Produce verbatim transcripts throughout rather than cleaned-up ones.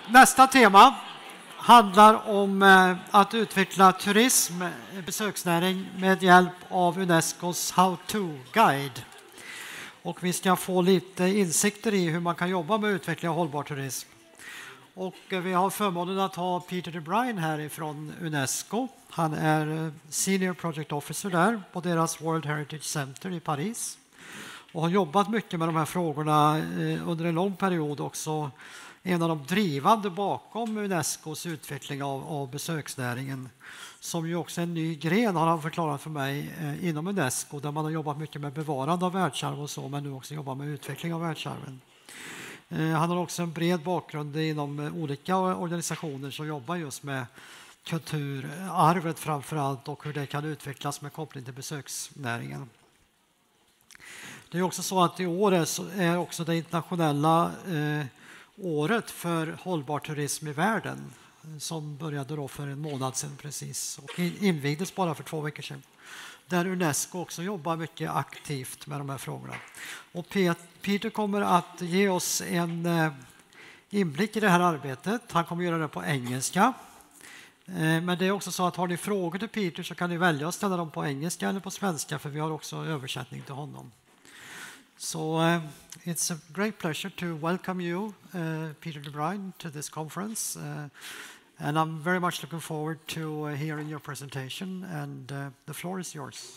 Nästa tema handlar om eh, att utveckla turism, besöksnäring med hjälp av Unescos How To-guide. Och vi ska få lite insikter i hur man kan jobba med utveckling av hållbar turism. Och eh, vi har förmånen att ha Peter DeBruyne här ifrån Unesco. Han är eh, Senior Project Officer där på deras World Heritage Center i Paris. Och har jobbat mycket med de här frågorna eh, under en lång period också. En av de drivande bakom Unescos utveckling av, av besöksnäringen, som ju också är en ny gren har han förklarat för mig eh, inom Unesco, där man har jobbat mycket med bevarande av världsarv och så, men nu också jobbar med utveckling av världsarven. Eh, han har också en bred bakgrund inom eh, olika organisationer som jobbar just med kulturarvet framför allt och hur det kan utvecklas med koppling till besöksnäringen. Det är också så att i år är, är också det internationella eh, året för hållbar turism i världen, som började då för en månad sedan precis och invigdes bara för två veckor sedan. Där Unesco också jobbar mycket aktivt med de här frågorna. Och Peter kommer att ge oss en inblick i det här arbetet. Han kommer göra det på engelska. Men det är också så att har ni frågor till Peter så kan ni välja att ställa dem på engelska eller på svenska, för vi har också översättning till honom. So uh, it's a great pleasure to welcome you, uh, Peter DeBruyne, to this conference. Uh, and I'm very much looking forward to uh, hearing your presentation, and uh, the floor is yours.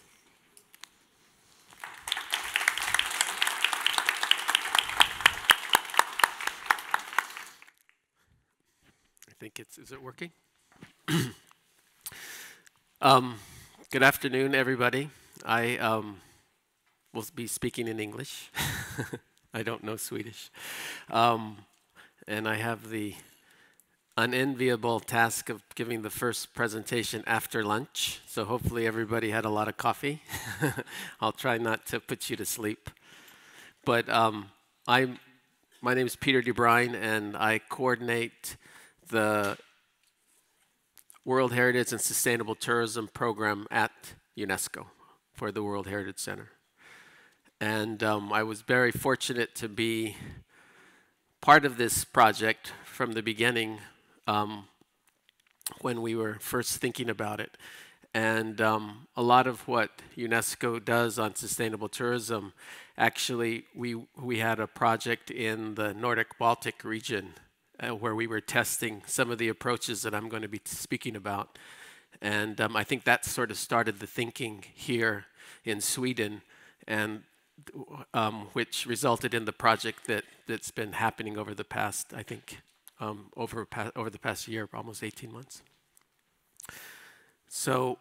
I think it's, is it working? um, good afternoon, everybody. I um, will be speaking in English. I don't know Swedish. Um, and I have the unenviable task of giving the first presentation after lunch. So hopefully everybody had a lot of coffee. I'll try not to put you to sleep. But um, I'm, my name is Peter DeBruyne, and I coordinate the World Heritage and Sustainable Tourism Program at UNESCO for the World Heritage Center. And um, I was very fortunate to be part of this project from the beginning um, when we were first thinking about it. And um, a lot of what UNESCO does on sustainable tourism, actually, we, we had a project in the Nordic-Baltic region uh, where we were testing some of the approaches that I'm going to be speaking about. And um, I think that sort of started the thinking here in Sweden, and Um, which resulted in the project that, that's been happening over the past, I think, um, over, pa over the past year, almost eighteen months. So,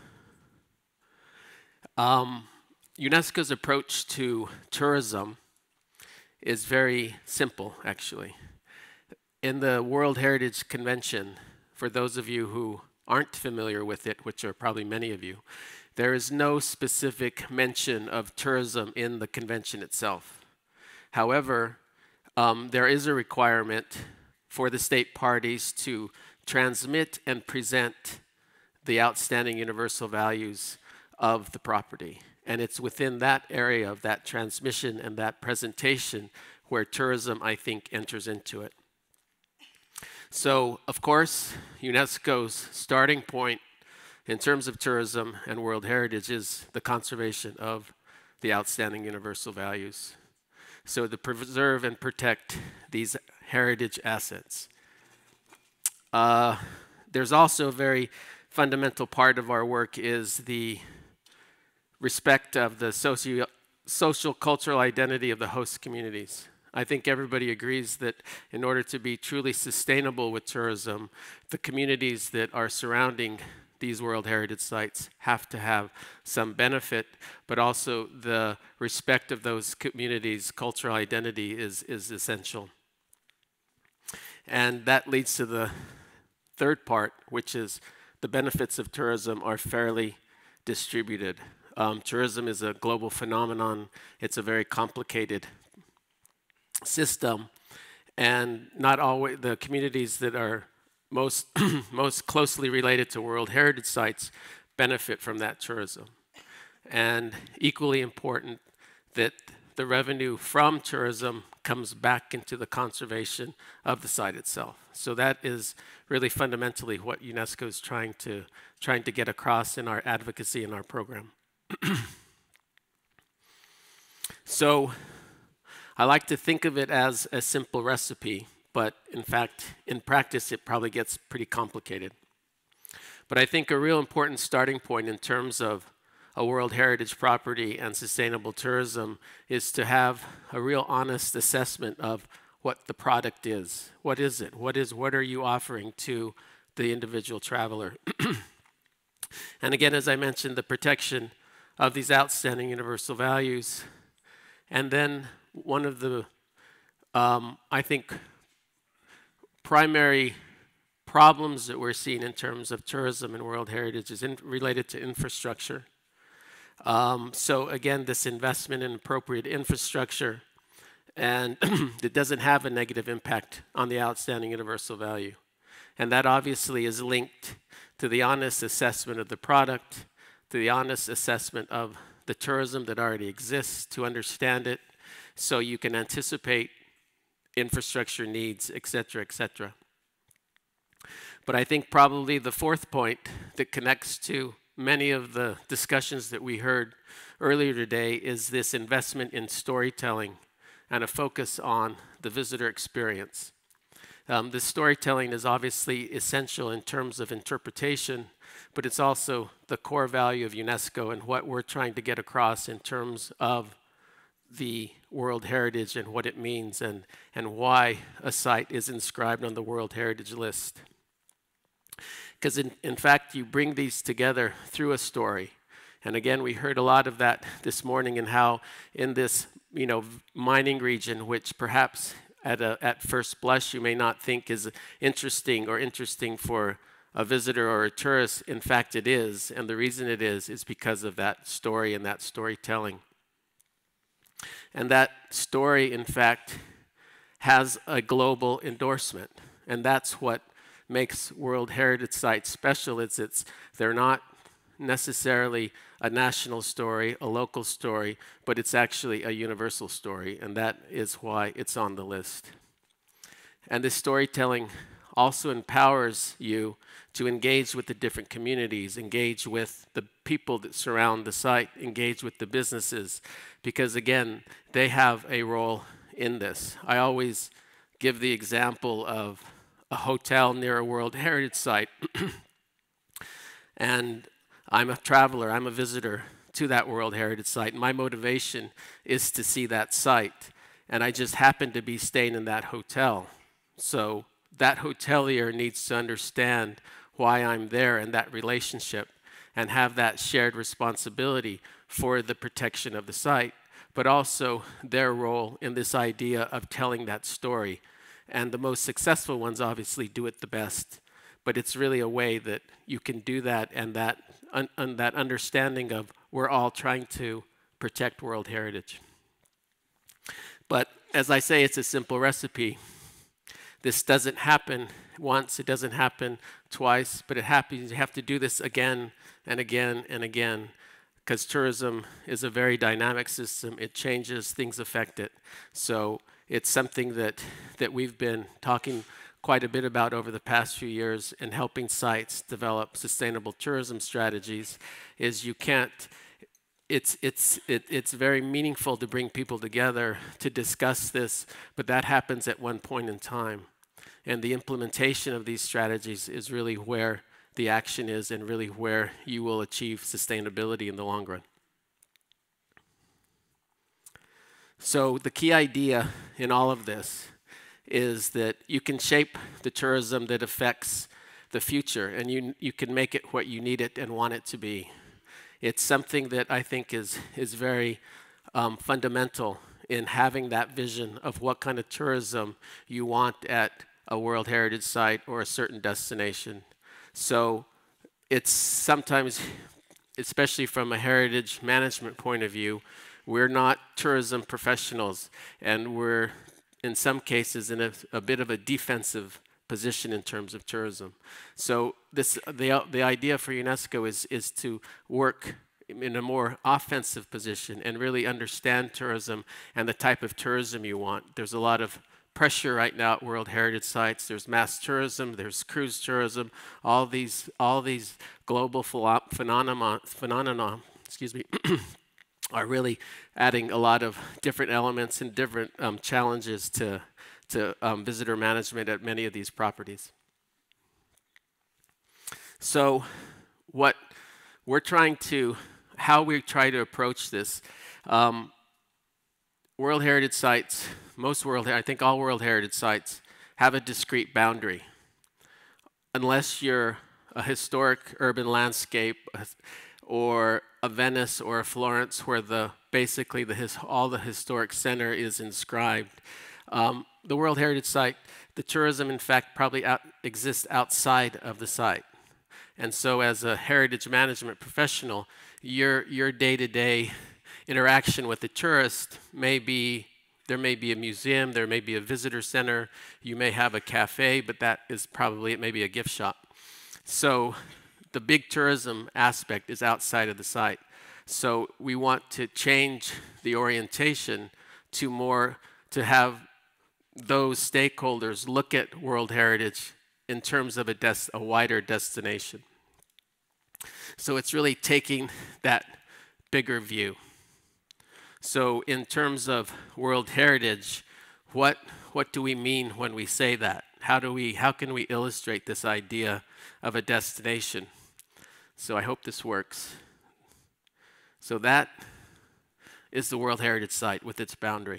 um, UNESCO's approach to tourism is very simple, actually. In the World Heritage Convention, for those of you who aren't familiar with it, which are probably many of you, there is no specific mention of tourism in the convention itself. However, um, there is a requirement for the state parties to transmit and present the outstanding universal values of the property. And it's within that area of that transmission and that presentation where tourism, I think, enters into it. So, of course, UNESCO's starting point in terms of tourism and World Heritage is the conservation of the outstanding universal values. So to preserve and protect these heritage assets. Uh, there's also a very fundamental part of our work is the respect of the socio social cultural identity of the host communities. I think everybody agrees that in order to be truly sustainable with tourism, the communities that are surrounding these World Heritage Sites have to have some benefit, but also the respect of those communities' cultural identity is, is essential. And that leads to the third part, which is the benefits of tourism are fairly distributed. Um, tourism is a global phenomenon. It's a very complicated system, and not always the communities that are most most closely related to World Heritage Sites benefit from that tourism. And equally important, that the revenue from tourism comes back into the conservation of the site itself. So that is really fundamentally what UNESCO is trying to, trying to get across in our advocacy in our program. So I like to think of it as a simple recipe, but in fact, in practice, it probably gets pretty complicated. But I think a real important starting point in terms of a World Heritage property and sustainable tourism is to have a real honest assessment of what the product is. What is it? What is, what are you offering to the individual traveler? And again, as I mentioned, the protection of these outstanding universal values. And then one of the, um, I think, primary problems that we're seeing in terms of tourism and World Heritage is in, related to infrastructure. Um, so again, this investment in appropriate infrastructure, and it doesn't have a negative impact on the outstanding universal value. And that obviously is linked to the honest assessment of the product, to the honest assessment of the tourism that already exists, to understand it, so you can anticipate infrastructure needs, et cetera, et cetera. But I think probably the fourth point that connects to many of the discussions that we heard earlier today is this investment in storytelling and a focus on the visitor experience. Um, the storytelling is obviously essential in terms of interpretation, but it's also the core value of UNESCO and what we're trying to get across in terms of the World Heritage and what it means and, and why a site is inscribed on the World Heritage list. Because in, in fact, you bring these together through a story. And again, we heard a lot of that this morning in how in this, you know, mining region, which perhaps at, a, at first blush you may not think is interesting or interesting for a visitor or a tourist, in fact it is. And the reason it is is because of that story and that storytelling. And that story, in fact, has a global endorsement. And that's what makes World Heritage Sites special. It's, it's, they're not necessarily a national story, a local story, but it's actually a universal story, and that is why it's on the list. And this storytelling also empowers you to engage with the different communities, engage with the people that surround the site, engage with the businesses, because again, they have a role in this. I always give the example of a hotel near a World Heritage Site, and I'm a traveler, I'm a visitor to that World Heritage Site. My motivation is to see that site, and I just happen to be staying in that hotel. So that hotelier needs to understand why I'm there and that relationship and have that shared responsibility for the protection of the site, but also their role in this idea of telling that story. And the most successful ones obviously do it the best, but it's really a way that you can do that, and that, un, un, that understanding of we're all trying to protect World Heritage. But as I say, it's a simple recipe. This doesn't happen once, it doesn't happen twice, but it happens. You have to do this again and again and again, because tourism is a very dynamic system. It changes, things affect it. So it's something that, that we've been talking quite a bit about over the past few years in helping sites develop sustainable tourism strategies. Is you can't, it's, it's, it, it's very meaningful to bring people together to discuss this, but that happens at one point in time. And the implementation of these strategies is really where the action is and really where you will achieve sustainability in the long run. So the key idea in all of this is that you can shape the tourism that affects the future, and you, you can make it what you need it and want it to be. It's something that I think is, is very um, fundamental in having that vision of what kind of tourism you want at a World Heritage Site or a certain destination. So it's sometimes, especially from a heritage management point of view, we're not tourism professionals, and we're in some cases in a, a bit of a defensive position in terms of tourism. So this, the, the idea for UNESCO is, is to work in a more offensive position and really understand tourism and the type of tourism you want. There's a lot of pressure right now at World Heritage Sites. There's mass tourism, there's cruise tourism, all these, all these global phenomena, phenomena excuse me, are really adding a lot of different elements and different um, challenges to, to um, visitor management at many of these properties. So what we're trying to, how we try to approach this, um, World Heritage Sites, most World, I think all World Heritage Sites have a discrete boundary. Unless you're a historic urban landscape or a Venice or a Florence where the, basically the his, all the historic center is inscribed. Um, the World Heritage Site, the tourism in fact probably out, exists outside of the site. And so as a heritage management professional, your, your day-to-day interaction with the tourist may be, there may be a museum, there may be a visitor center, you may have a cafe, but that is probably, it may be a gift shop. So the big tourism aspect is outside of the site. So we want to change the orientation to more, to have those stakeholders look at World Heritage in terms of a, des a wider destination. So it's really taking that bigger view. So in terms of World Heritage, what, what do we mean when we say that? How do we, how can we illustrate this idea of a destination? So I hope this works. So that is the World Heritage Site with its boundary.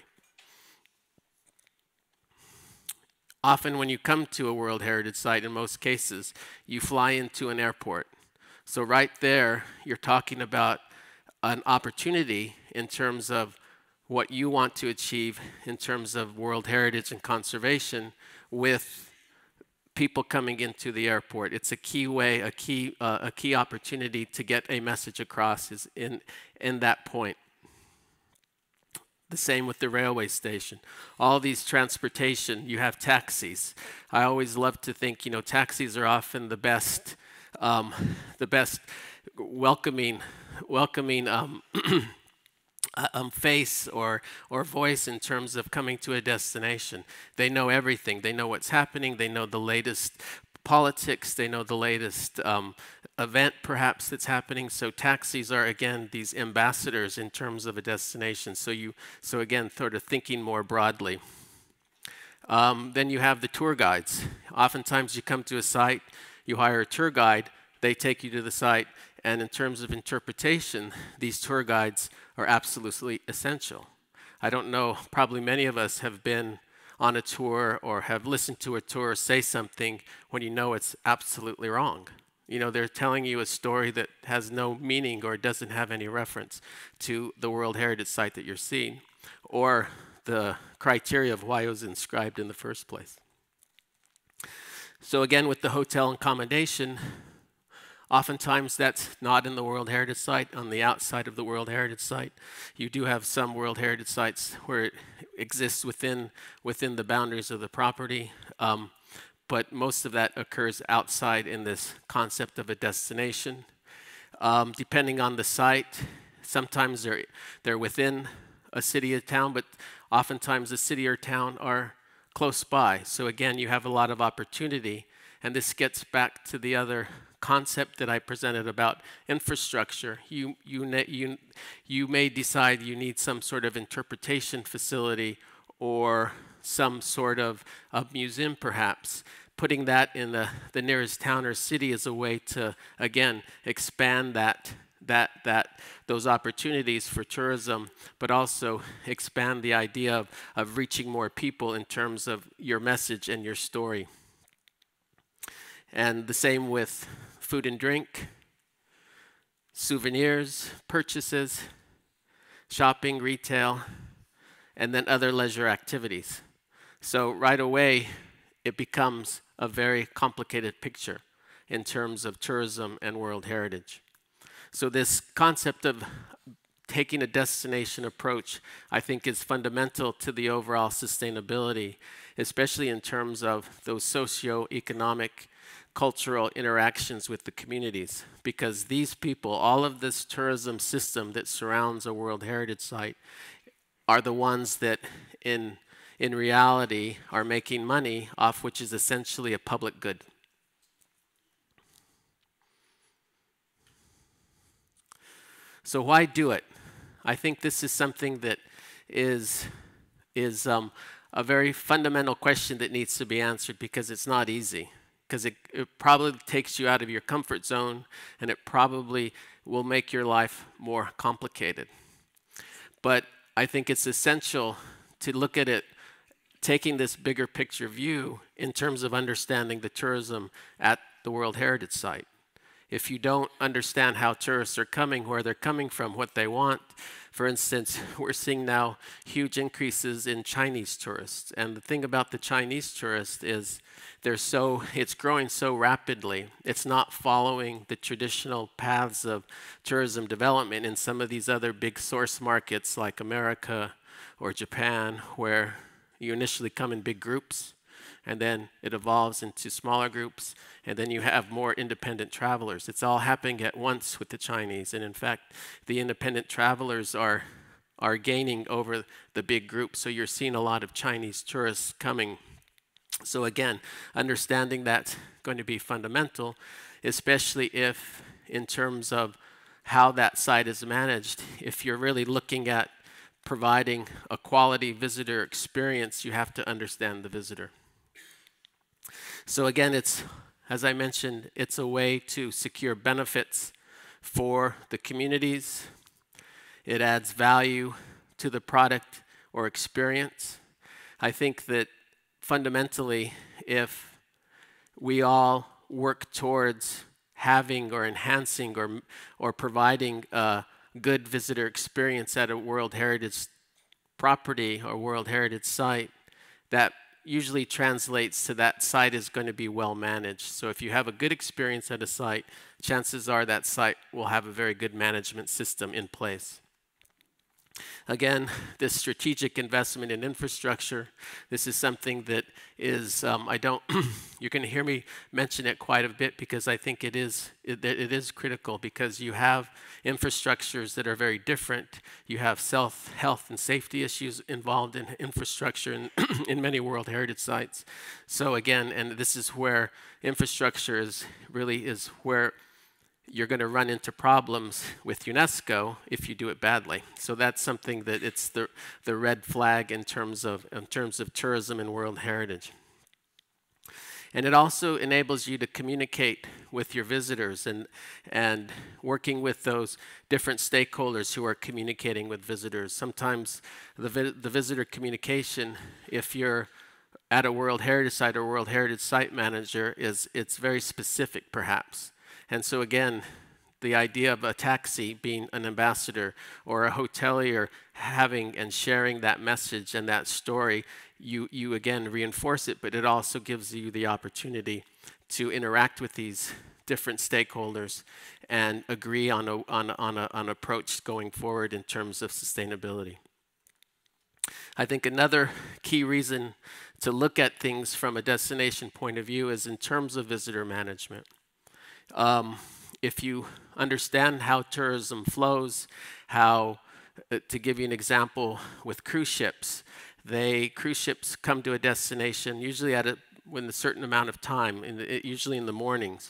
Often when you come to a World Heritage Site, in most cases, you fly into an airport. So right there, you're talking about an opportunity in terms of what you want to achieve in terms of World Heritage and conservation with people coming into the airport. It's a key way, a key, uh, a key opportunity to get a message across is in, in that point. The same with the railway station. All these transportation, you have taxis. I always love to think, you know, taxis are often the best, um, the best welcoming, welcoming um, um, face or or voice in terms of coming to a destination. They know everything. They know what's happening. They know the latest politics. They know the latest um, event perhaps that's happening. So taxis are again these ambassadors in terms of a destination. So you so again sort of thinking more broadly. Um, then you have the tour guides. Oftentimes you come to a site, you hire a tour guide, they take you to the site, and in terms of interpretation, these tour guides are absolutely essential. I don't know, probably many of us have been on a tour or have listened to a tour say something when you know it's absolutely wrong. You know, they're telling you a story that has no meaning or doesn't have any reference to the World Heritage Site that you're seeing, or the criteria of why it was inscribed in the first place. So again, with the hotel accommodation, oftentimes that's not in the World Heritage Site, on the outside of the World Heritage Site. You do have some World Heritage Sites where it exists within, within the boundaries of the property, um, but most of that occurs outside in this concept of a destination. Um, depending on the site, sometimes they're, they're within a city or town, but oftentimes the city or town are close by. So again, you have a lot of opportunity, and this gets back to the other concept that I presented about infrastructure. You, you, you, you may decide you need some sort of interpretation facility or some sort of, of museum perhaps. Putting that in the, the nearest town or city is a way to, again, expand that, that, that, those opportunities for tourism, but also expand the idea of, of reaching more people in terms of your message and your story. And the same with food and drink, souvenirs, purchases, shopping, retail, and then other leisure activities. So right away, it becomes a very complicated picture in terms of tourism and World Heritage. So this concept of taking a destination approach, I think, is fundamental to the overall sustainability, especially in terms of those socio-economic, cultural interactions with the communities. Because these people, all of this tourism system that surrounds a World Heritage Site, are the ones that in, in reality are making money off which is essentially a public good. So why do it? I think this is something that is, is um, a very fundamental question that needs to be answered, because it's not easy. Because it, it probably takes you out of your comfort zone, and it probably will make your life more complicated. But I think it's essential to look at it taking this bigger picture view in terms of understanding the tourism at the World Heritage Site. If you don't understand how tourists are coming, where they're coming from, what they want, for instance, we're seeing now huge increases in Chinese tourists. And the thing about the Chinese tourist is they're so, it's growing so rapidly. It's not following the traditional paths of tourism development in some of these other big source markets like America or Japan, where you initially come in big groups, and then it evolves into smaller groups, and then you have more independent travelers. It's all happening at once with the Chinese, and in fact, the independent travelers are, are gaining over the big groups, so you're seeing a lot of Chinese tourists coming. So again, understanding that's going to be fundamental, especially if, in terms of how that site is managed, if you're really looking at providing a quality visitor experience, you have to understand the visitor. So again, it's, as I mentioned, it's a way to secure benefits for the communities. It adds value to the product or experience. I think that fundamentally, if we all work towards having or enhancing or, or providing a good visitor experience at a World Heritage property or World Heritage Site, that usually translates to that site is going to be well managed. So if you have a good experience at a site, chances are that site will have a very good management system in place. Again, this strategic investment in infrastructure, this is something that is, um, I don't, you're going to hear me mention it quite a bit, because I think it is, it, it is critical, because you have infrastructures that are very different. You have self, health and safety issues involved in infrastructure in, in many World Heritage Sites. So again, and this is where infrastructure is really is where you're going to run into problems with UNESCO if you do it badly. So that's something that it's the, the red flag in terms of, in terms of tourism and World Heritage. And it also enables you to communicate with your visitors and, and working with those different stakeholders who are communicating with visitors. Sometimes the, vi the visitor communication, if you're at a World Heritage Site or World Heritage Site manager, is it's very specific perhaps. And so again, the idea of a taxi being an ambassador or a hotelier having and sharing that message and that story, you, you again reinforce it, but it also gives you the opportunity to interact with these different stakeholders and agree on a, on, on a, on an approach going forward in terms of sustainability. I think another key reason to look at things from a destination point of view is in terms of visitor management. Um, if you understand how tourism flows, how, uh, to give you an example with cruise ships, they, cruise ships come to a destination usually at a, when a certain amount of time, in the, usually in the mornings.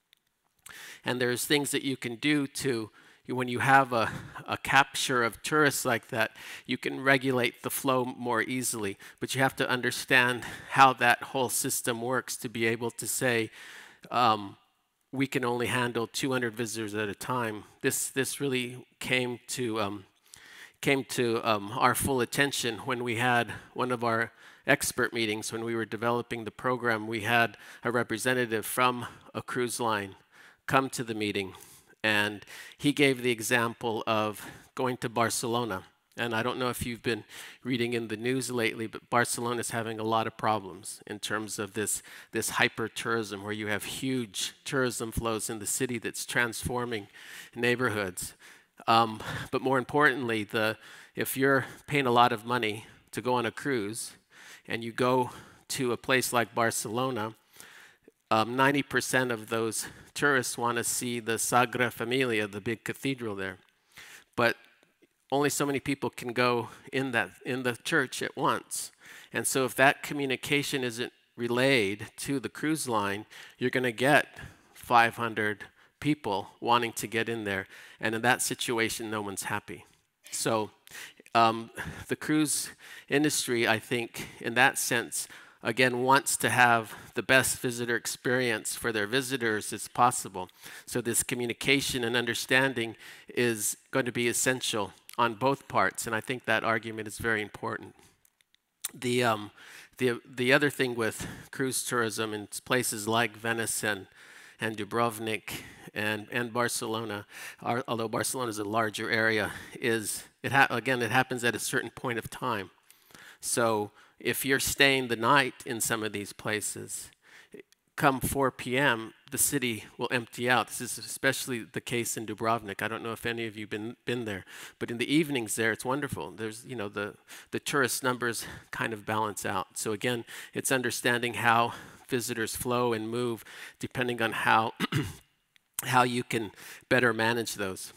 And there's things that you can do to, when you have a, a capture of tourists like that, you can regulate the flow more easily. But you have to understand how that whole system works to be able to say, um, we can only handle two hundred visitors at a time. This, this really came to, um, came to um, our full attention when we had one of our expert meetings. When we were developing the program, we had a representative from a cruise line come to the meeting, and he gave the example of going to Barcelona. And I don't know if you've been reading in the news lately, but Barcelona is having a lot of problems in terms of this, this hyper-tourism, where you have huge tourism flows in the city that's transforming neighborhoods. Um, but more importantly, the, if you're paying a lot of money to go on a cruise and you go to a place like Barcelona, um, ninety percent of those tourists want to see the Sagrada Familia, the big cathedral there. But only so many people can go in that in the church at once. And so if that communication isn't relayed to the cruise line, you're going to get five hundred people wanting to get in there. And in that situation, no one's happy. So um, the cruise industry, I think, in that sense, again, wants to have the best visitor experience for their visitors as possible. So this communication and understanding is going to be essential on both parts, and I think that argument is very important. The, um, the, the other thing with cruise tourism in places like Venice and, and Dubrovnik and, and Barcelona, are, although Barcelona is a larger area, is, it ha again, it happens at a certain point of time. So if you're staying the night in some of these places, come four p m, the city will empty out. This is especially the case in Dubrovnik. I don't know if any of you have been, been there, but in the evenings there, it's wonderful. There's, you know, the, the tourist numbers kind of balance out. So again, it's understanding how visitors flow and move depending on how, how you can better manage those.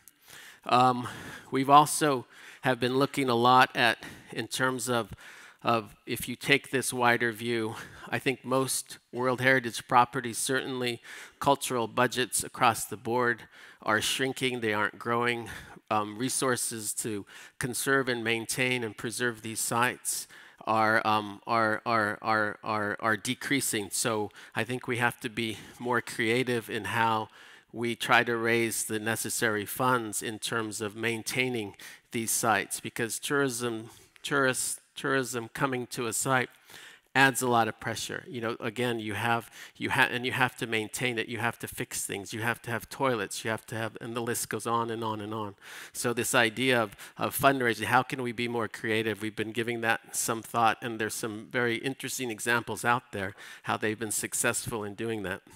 Um, we've also have been looking a lot at, in terms of Of if you take this wider view, I think most World Heritage properties, certainly cultural budgets across the board, are shrinking, they aren't growing. Um, resources to conserve and maintain and preserve these sites are, um, are, are, are, are, are decreasing. So I think we have to be more creative in how we try to raise the necessary funds in terms of maintaining these sites, because tourism, tourists, tourism coming to a site adds a lot of pressure. You know, again, you have, you have, and you have to maintain it. You have to fix things. You have to have toilets. You have to have, and the list goes on and on and on. So this idea of, of fundraising, how can we be more creative? We've been giving that some thought, and there's some very interesting examples out there how they've been successful in doing that.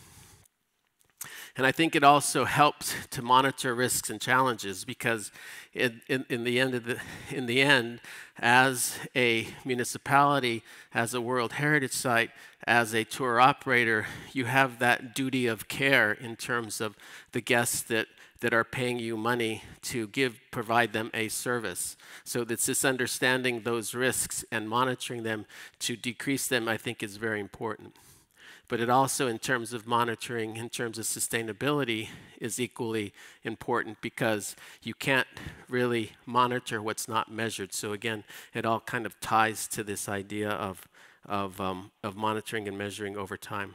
And I think it also helps to monitor risks and challenges, because in, in, in, the end of the, in the end, as a municipality, as a World Heritage Site, as a tour operator, you have that duty of care in terms of the guests that, that are paying you money to give, provide them a service. So it's this understanding those risks and monitoring them to decrease them, I think, is very important. But it also, in terms of monitoring, in terms of sustainability, is equally important, because you can't really monitor what's not measured. So again, it all kind of ties to this idea of, of, um, of monitoring and measuring over time.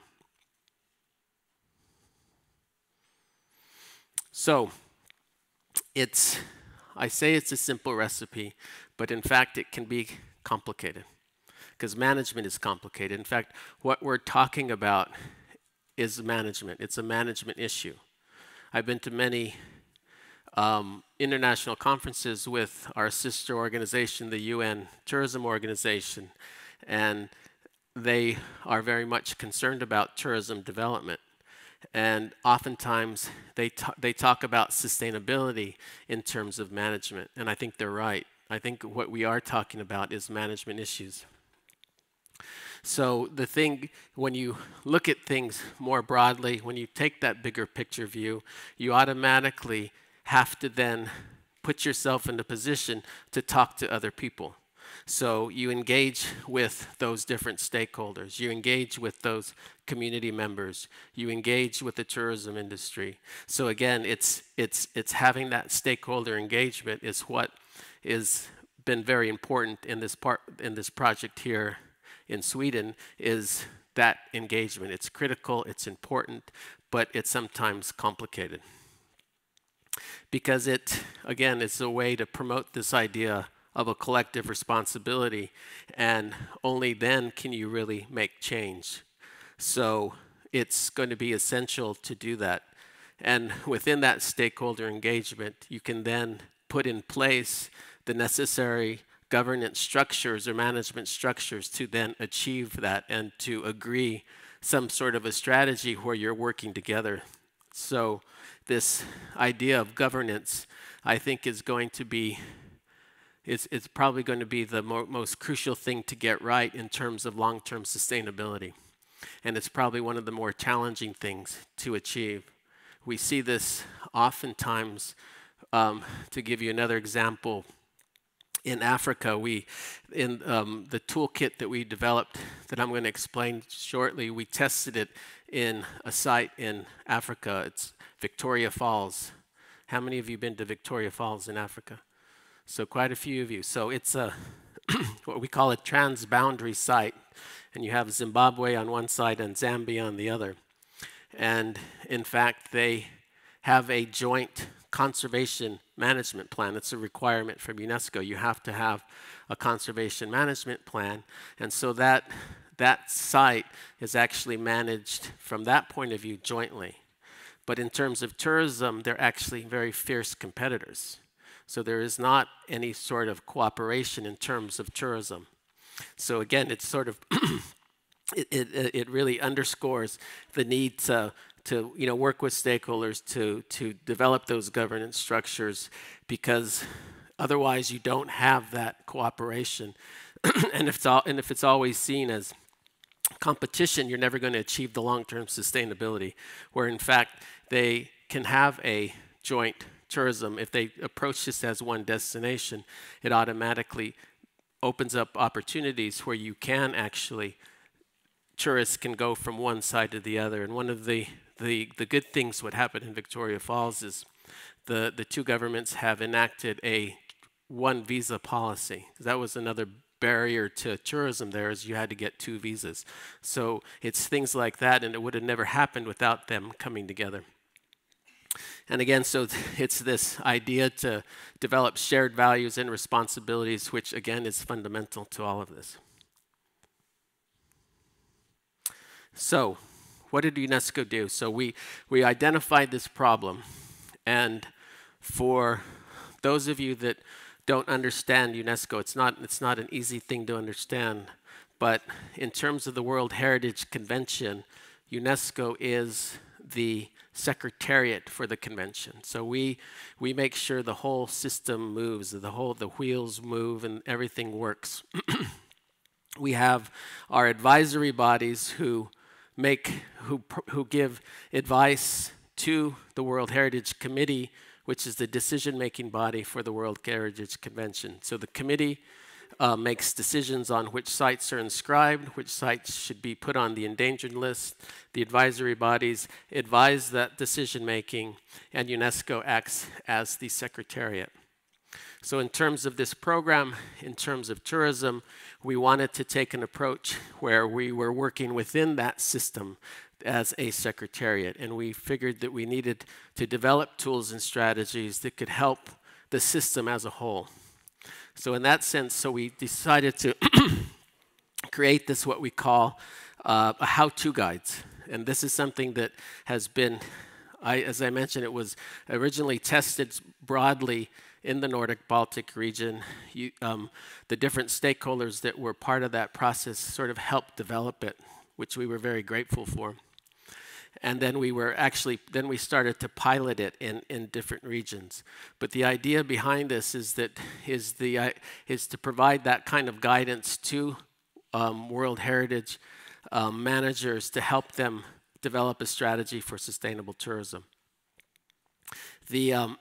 So it's, I say it's a simple recipe, but in fact it can be complicated, because management is complicated. In fact, what we're talking about is management. It's a management issue. I've been to many um, international conferences with our sister organization, the U N Tourism Organization, and they are very much concerned about tourism development. And oftentimes they, they talk about sustainability in terms of management, and I think they're right. I think what we are talking about is management issues. So the thing, when you look at things more broadly, when you take that bigger picture view, you automatically have to then put yourself in a position to talk to other people. So you engage with those different stakeholders. You engage with those community members. You engage with the tourism industry. So again, it's, it's, it's having that stakeholder engagement is what has been very important in this, part, in this project here in Sweden, is that engagement. It's critical, it's important, but it's sometimes complicated. Because it, again, it's a way to promote this idea of a collective responsibility, and only then can you really make change. So it's going to be essential to do that. And within that stakeholder engagement, you can then put in place the necessary governance structures or management structures to then achieve that, and to agree some sort of a strategy where you're working together. So this idea of governance, I think is going to be, it's, it's probably going to be the mo most crucial thing to get right in terms of long-term sustainability. And it's probably one of the more challenging things to achieve. We see this oftentimes, um, to give you another example, in Africa, we, in um, the toolkit that we developed that I'm going to explain shortly, we tested it in a site in Africa. It's Victoria Falls. How many of you been to Victoria Falls in Africa? So quite a few of you. So it's a what we call a transboundary site, and you have Zimbabwe on one side and Zambia on the other. And in fact, they have a joint conservation management plan. It's a requirement from UNESCO. You have to have a conservation management plan. And so that, that site is actually managed from that point of view jointly. But in terms of tourism, they're actually very fierce competitors. So there is not any sort of cooperation in terms of tourism. So again, it's sort of, it, it, it really underscores the need to to you know, work with stakeholders to, to develop those governance structures, because otherwise you don't have that cooperation. and, if it's all, and if it's always seen as competition, you're never going to achieve the long-term sustainability, where in fact they can have a joint tourism. If they approach this as one destination, it automatically opens up opportunities where you can actually, tourists can go from one side to the other. And one of the The, the good things what happened in Victoria Falls is the, the two governments have enacted a one visa policy. That was another barrier to tourism there, is you had to get two visas. So it's things like that, and it would have never happened without them coming together. And again, so it's this idea to develop shared values and responsibilities, which again is fundamental to all of this. So, what did UNESCO do? So we, we identified this problem, and for those of you that don't understand UNESCO, it's not, it's not an easy thing to understand, but in terms of the World Heritage Convention, UNESCO is the secretariat for the convention. So we, we make sure the whole system moves, the whole, the wheels move and everything works. We have our advisory bodies who make who who give advice to the World Heritage Committee, which is the decision-making body for the World Heritage Convention. So the committee uh, makes decisions on which sites are inscribed, which sites should be put on the endangered list. The advisory bodies advise that decision-making, and UNESCO acts as the secretariat. So in terms of this program, in terms of tourism, we wanted to take an approach where we were working within that system as a secretariat, and we figured that we needed to develop tools and strategies that could help the system as a whole. So in that sense, so we decided to create this, what we call uh, a how-to guides. And this is something that has been, I, as I mentioned, it was originally tested broadly in the Nordic Baltic region. You, um, the different stakeholders that were part of that process sort of helped develop it, which we were very grateful for. And then we were actually, then we started to pilot it in, in different regions. But the idea behind this is that, is, the, uh, is to provide that kind of guidance to um, World Heritage um, managers to help them develop a strategy for sustainable tourism. The, um,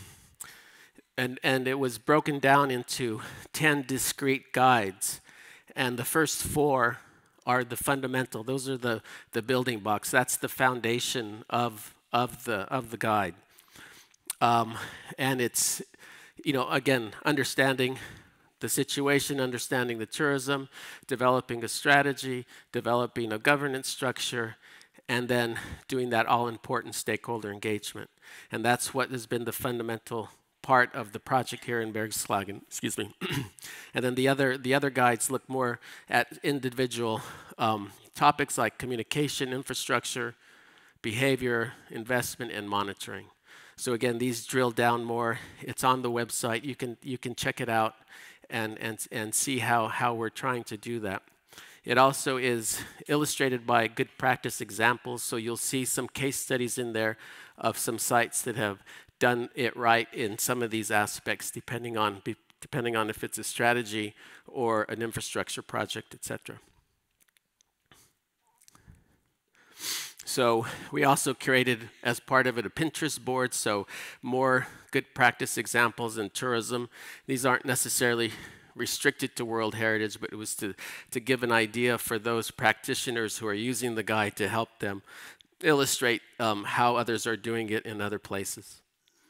And, and it was broken down into ten discrete guides. And the first four are the fundamental. Those are the, the building blocks. That's the foundation of, of, the, of the guide. Um, and it's, you know, again, understanding the situation, understanding the tourism, developing a strategy, developing a governance structure, and then doing that all-important stakeholder engagement. And that's what has been the fundamental part of the project here in Bergslagen, excuse me. And then the other, the other guides look more at individual um, topics like communication, infrastructure, behavior, investment, and monitoring. So again, these drill down more. It's on the website. You can, you can check it out and, and, and see how, how we're trying to do that. It also is illustrated by good practice examples, so you'll see some case studies in there of some sites that have done it right in some of these aspects, depending on, depending on if it's a strategy or an infrastructure project, et cetera. So we also created, as part of it, a Pinterest board, so more good practice examples in tourism. These aren't necessarily restricted to World Heritage, but it was to, to give an idea for those practitioners who are using the guide to help them illustrate um, how others are doing it in other places.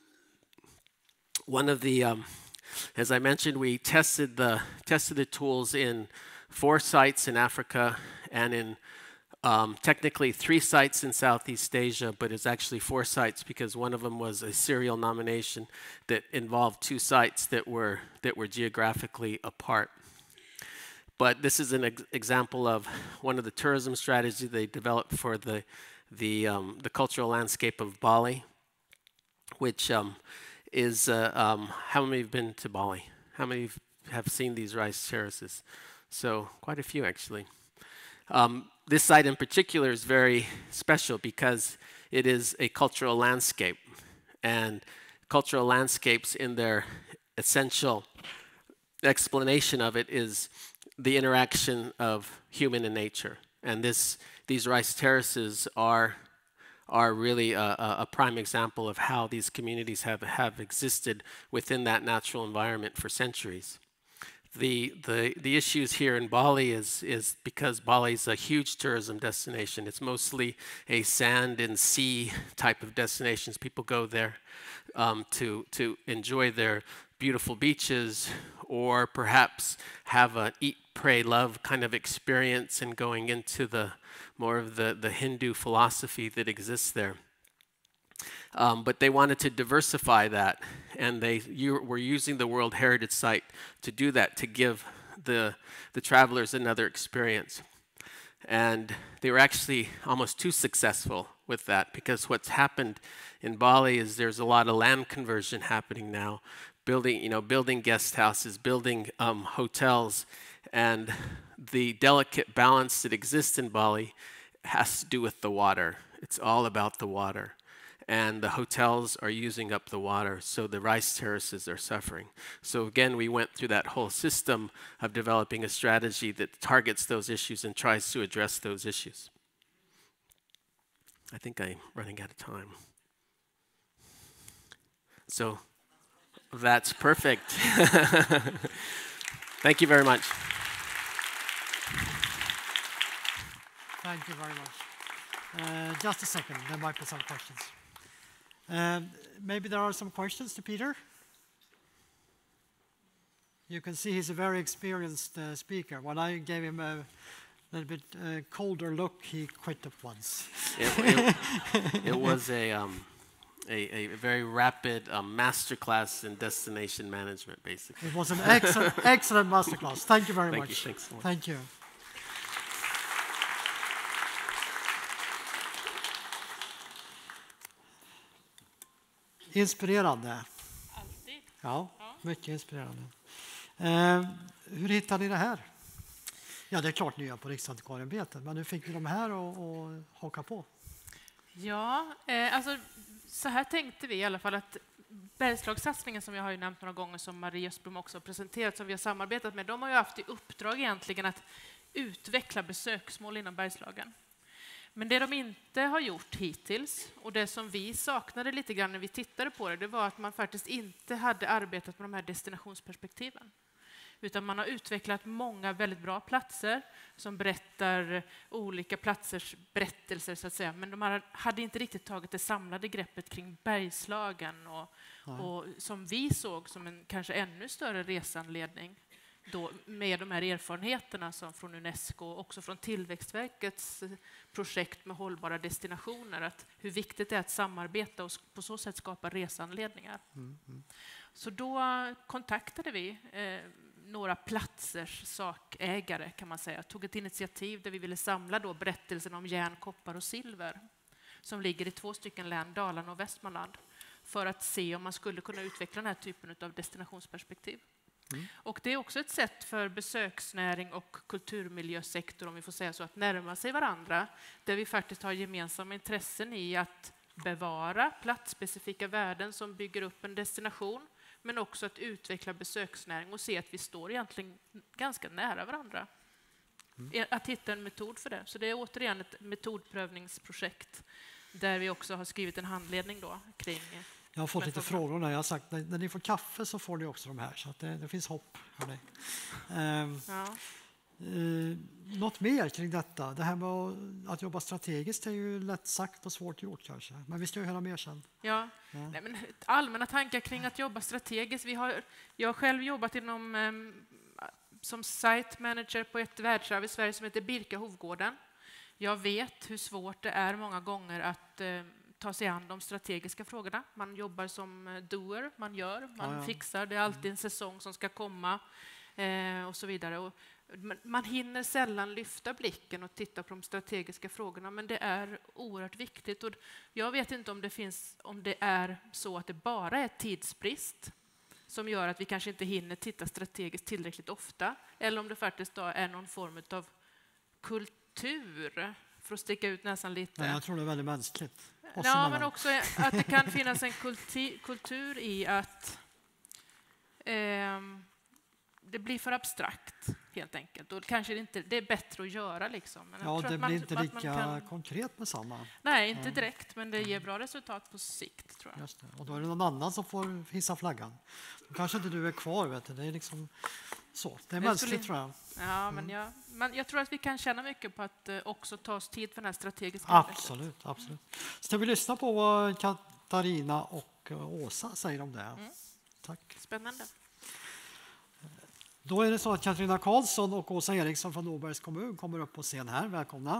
One of the, um, as I mentioned, we tested the, tested the tools in four sites in Africa and in Um, technically three sites in Southeast Asia, but it's actually four sites because one of them was a serial nomination that involved two sites that were, that were geographically apart. But this is an ex example of one of the tourism strategies they developed for the, the, um, the cultural landscape of Bali, which um, is, uh, um, how many have been to Bali? How many have seen these rice terraces? So quite a few, actually. Um, this site in particular is very special because it is a cultural landscape, and cultural landscapes in their essential explanation of it is the interaction of human and nature. And this, these rice terraces are, are really a, a prime example of how these communities have, have existed within that natural environment for centuries. The, the, the issues here in Bali is, is because Bali is a huge tourism destination. It's mostly a sand and sea type of destinations. People go there um, to, to enjoy their beautiful beaches, or perhaps have an eat, pray, love kind of experience and going into the more of the, the Hindu philosophy that exists there. Um, but they wanted to diversify that, and they you, were using the World Heritage Site to do that, to give the, the travelers another experience. And they were actually almost too successful with that, because what's happened in Bali is there's a lot of land conversion happening now, building, you know, building guest houses, building um, hotels, and the delicate balance that exists in Bali has to do with the water. It's all about the water. And the hotels are using up the water, so the rice terraces are suffering. So again, we went through that whole system of developing a strategy that targets those issues and tries to address those issues. I think I'm running out of time. So that's perfect. Thank you very much. Thank you very much. Uh, just a second, there might be some questions. Um, maybe there are some questions to Peter? You can see he's a very experienced uh, speaker. When I gave him a little bit uh, colder look, he quit at once. It, it, it was a, um, a, a very rapid um, masterclass in destination management, basically. It was an excellent, excellent masterclass. Thank you very Thank much. You. Thanks so much. Thank you. Inspirerande. Alltid. Ja, ja, mycket inspirerande. Eh, hur hittade ni det här? Ja, det är klart ni gör på Riksantikvarieämbetet, men hur fick ni de här att, att haka på? Ja, eh, alltså så här tänkte vi i alla fall, att Bergslagssatsningen, som jag har ju nämnt några gånger, som Marie Östblom också presenterat, som vi har samarbetat med, de har ju haft i uppdrag egentligen att utveckla besöksmål inom Bergslagen. Men det de inte har gjort hittills, och det som vi saknade lite grann när vi tittade på det, det var att man faktiskt inte hade arbetat med de här destinationsperspektiven. Utan man har utvecklat många väldigt bra platser som berättar olika platsers berättelser, så att säga. Men de hade inte riktigt tagit det samlade greppet kring Bergslagen, och, och som vi såg som en kanske ännu större resanledning då, med de här erfarenheterna som från UNESCO och också från Tillväxtverkets projekt med hållbara destinationer, att hur viktigt det är att samarbeta och på så sätt skapa resanledningar. Mm, mm. Så då kontaktade vi eh, några platsers sakägare, kan man säga, tog ett initiativ där vi ville samla då berättelsen om järn, koppar och silver som ligger i två stycken län, Dalarna och Västmanland, för att se om man skulle kunna utveckla den här typen av destinationsperspektiv. Mm. Och det är också ett sätt för besöksnäring och kulturmiljösektor, om vi får säga så, att närma sig varandra, där vi faktiskt har gemensamma intressen i att bevara platsspecifika värden som bygger upp en destination, men också att utveckla besöksnäring och se att vi står egentligen ganska nära varandra. Mm. Att hitta en metod för det. Så det är återigen ett metodprövningsprojekt där vi också har skrivit en handledning då kring... Jag har fått lite frågor där. Jag har sagt när, när ni får kaffe så får ni också de här. Så att det, det finns hopp. Hörni. Um, ja. uh, något mer kring detta? Det här med att, att jobba strategiskt är ju lätt sagt och svårt gjort kanske. Men vi ska ju höra mer sen. Ja. Ja. Nej, men allmänna tankar kring att jobba strategiskt. Vi har, jag har själv jobbat inom, um, som site manager på ett världsarv i Sverige som heter Birka Hovgården. Jag vet hur svårt det är många gånger att uh, ta sig an de strategiska frågorna. Man jobbar som doer, man gör, man ja, ja. fixar. Det är alltid en säsong som ska komma eh, och så vidare. Och man hinner sällan lyfta blicken och titta på de strategiska frågorna, men det är oerhört viktigt. Och jag vet inte om det finns, om det är så att det bara är tidsbrist som gör att vi kanske inte hinner titta strategiskt tillräckligt ofta, eller om det faktiskt då är någon form av kultur för att sticka ut näsan lite. Nej, jag tror det är väldigt mänskligt. Ja, men också att det kan finnas en kulti- kultur i att eh, det blir för abstrakt, helt enkelt. Och kanske det, inte, det är bättre att göra. Liksom. Men ja, det blir man, inte lika kan... konkret med samma. Nej, inte direkt, men det ger bra resultat på sikt, tror jag. Just det. Och då är det någon annan som får hissa flaggan. Då kanske inte du är kvar, vet du. Det är liksom så. Det är mänskligt, skulle... tror jag. Ja, men jag, men jag tror att vi kan känna mycket på att eh, också ta oss tid för den här strategiska Absolut, arbetet. absolut. Ska vi lyssna på vad Katarina och Åsa säger om det? Mm. Tack. Spännande. Då är det så att Katarina Karlsson och Åsa Eriksson från Norbergs kommun kommer upp på scen här. Välkomna.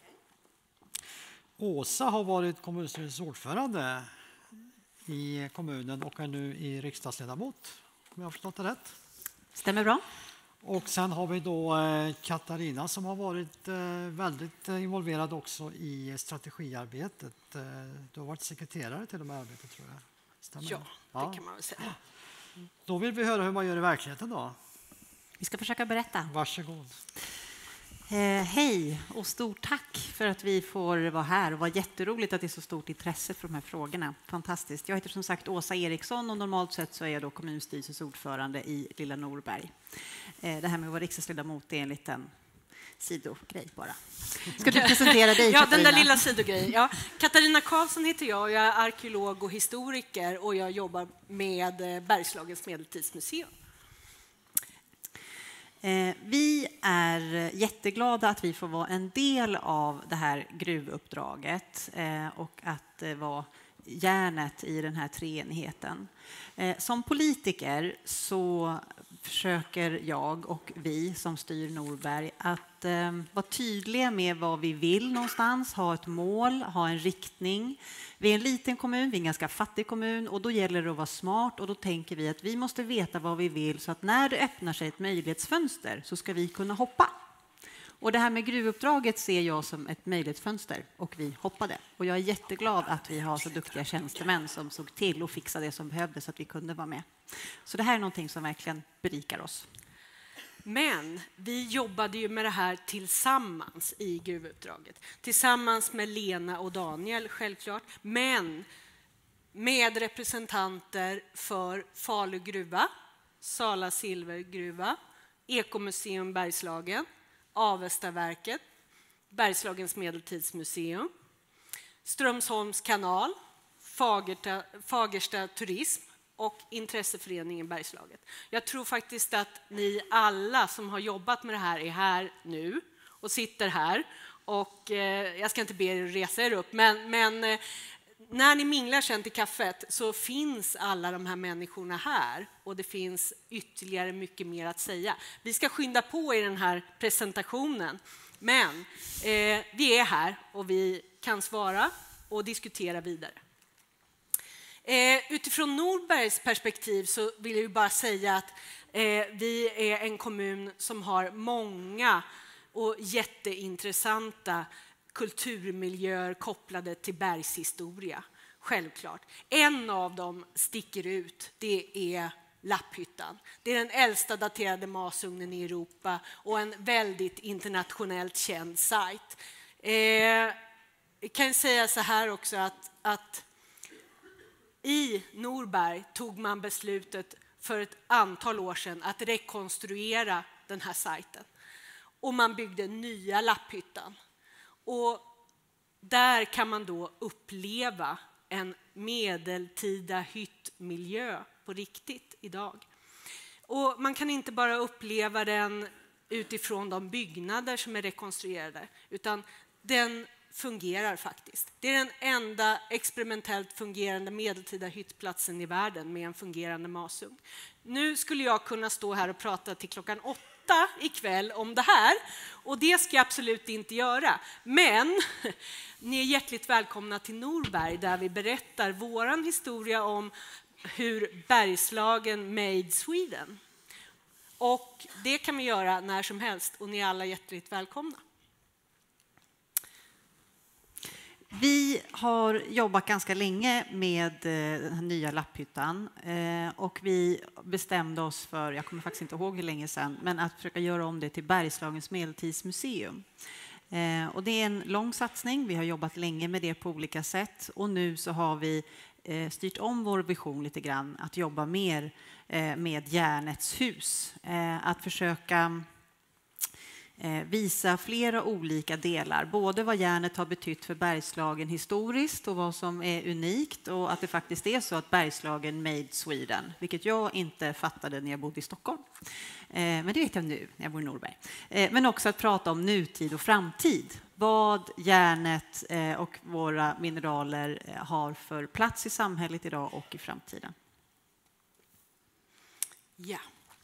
Åsa har varit kommunstyrelsens ordförande i kommunen och är nu i riksdagsledamot, om jag har förstått det rätt. Stämmer bra. Och sen har vi då eh, Katarina som har varit eh, väldigt eh, involverad också i strategiarbetet. Eh, du har varit sekreterare till de här arbetet, tror jag. Stämmer ja, det? ja, det kan man väl säga. Då vill vi höra hur man gör i verkligheten då. Vi ska försöka berätta. Varsågod. Eh, hej och stort tack för att vi får vara här. Och var jätteroligt att det är så stort intresse för de här frågorna. Fantastiskt. Jag heter som sagt Åsa Eriksson och normalt sett så är jag då kommunstyrelsens ordförande i Lilla Norberg. Eh, det här med att vara riksdagsledamot är en liten sidogrej bara. Ska du presentera dig, Ja, Katarina? den där lilla sidogrejen. Ja. Katarina Karlsson heter jag. Jag är arkeolog och historiker och jag jobbar med Bergslagens medeltidsmuseum. Vi är jätteglada att vi får vara en del av det här gruvuppdraget och att vara järnet i den här treenigheten. Som politiker så försöker jag och vi som styr Norberg att vara tydliga med vad vi vill någonstans, ha ett mål, ha en riktning. Vi är en liten kommun, vi är en ganska fattig kommun och då gäller det att vara smart och då tänker vi att vi måste veta vad vi vill så att när det öppnar sig ett möjlighetsfönster så ska vi kunna hoppa. Och det här med gruvuppdraget ser jag som ett möjlighetsfönster och vi hoppade. Och jag är jätteglad att vi har så duktiga tjänstemän som såg till och fixade det som behövdes så att vi kunde vara med. Så det här är någonting som verkligen berikar oss. Men vi jobbade ju med det här tillsammans i gruvuppdraget. Tillsammans med Lena och Daniel, självklart. Men med representanter för Falu gruva, Sala silvergruva, Ekomuseum Bergslagen, Avestaverket, Bergslagens medeltidsmuseum, Strömsholms kanal, Fagersta, Fagersta turism och intresseföreningen Bergslaget. Jag tror faktiskt att ni alla som har jobbat med det här är här nu och sitter här. Och eh, jag ska inte be er resa er upp, men, men eh, när ni minglar sen till kaffet så finns alla de här människorna här och det finns ytterligare mycket mer att säga. Vi ska skynda på i den här presentationen, men eh, vi är här och vi kan svara och diskutera vidare. Eh, utifrån Norbergs perspektiv så vill jag ju bara säga att eh, vi är en kommun som har många och jätteintressanta kulturmiljöer kopplade till bergshistoria. Självklart. En av dem sticker ut, det är lapphyttan. Det är den äldsta daterade masugnen i Europa och en väldigt internationellt känd sajt. Eh, jag kan säga så här också att, att i Norberg tog man beslutet för ett antal år sedan att rekonstruera den här sajten. Och man byggde nya lapphyttan. Och där kan man då uppleva en medeltida hyttmiljö på riktigt idag. Och man kan inte bara uppleva den utifrån de byggnader som är rekonstruerade, utan den fungerar faktiskt. Det är den enda experimentellt fungerande medeltida hyttplatsen i världen med en fungerande masugn. Nu skulle jag kunna stå här och prata till klockan åtta ikväll om det här, och det ska jag absolut inte göra. Men ni är hjärtligt välkomna till Norberg där vi berättar våran historia om hur Bergslagen made Sweden. Och det kan vi göra när som helst, och ni är alla hjärtligt välkomna. Vi har jobbat ganska länge med den här nya lapphyttan och vi bestämde oss för, jag kommer faktiskt inte ihåg hur länge sedan, men att försöka göra om det till Bergslagens medeltidsmuseum. Och det är en lång satsning, vi har jobbat länge med det på olika sätt, och nu så har vi styrt om vår vision lite grann att jobba mer med järnets hus. Att försöka visa flera olika delar, både vad järnet har betytt för Bergslagen historiskt och vad som är unikt, och att det faktiskt är så att Bergslagen made Sweden, vilket jag inte fattade när jag bodde i Stockholm. Men det vet jag nu när jag bor i Norberg. Men också att prata om nutid och framtid. Vad järnet och våra mineraler har för plats i samhället idag och i framtiden. Ja.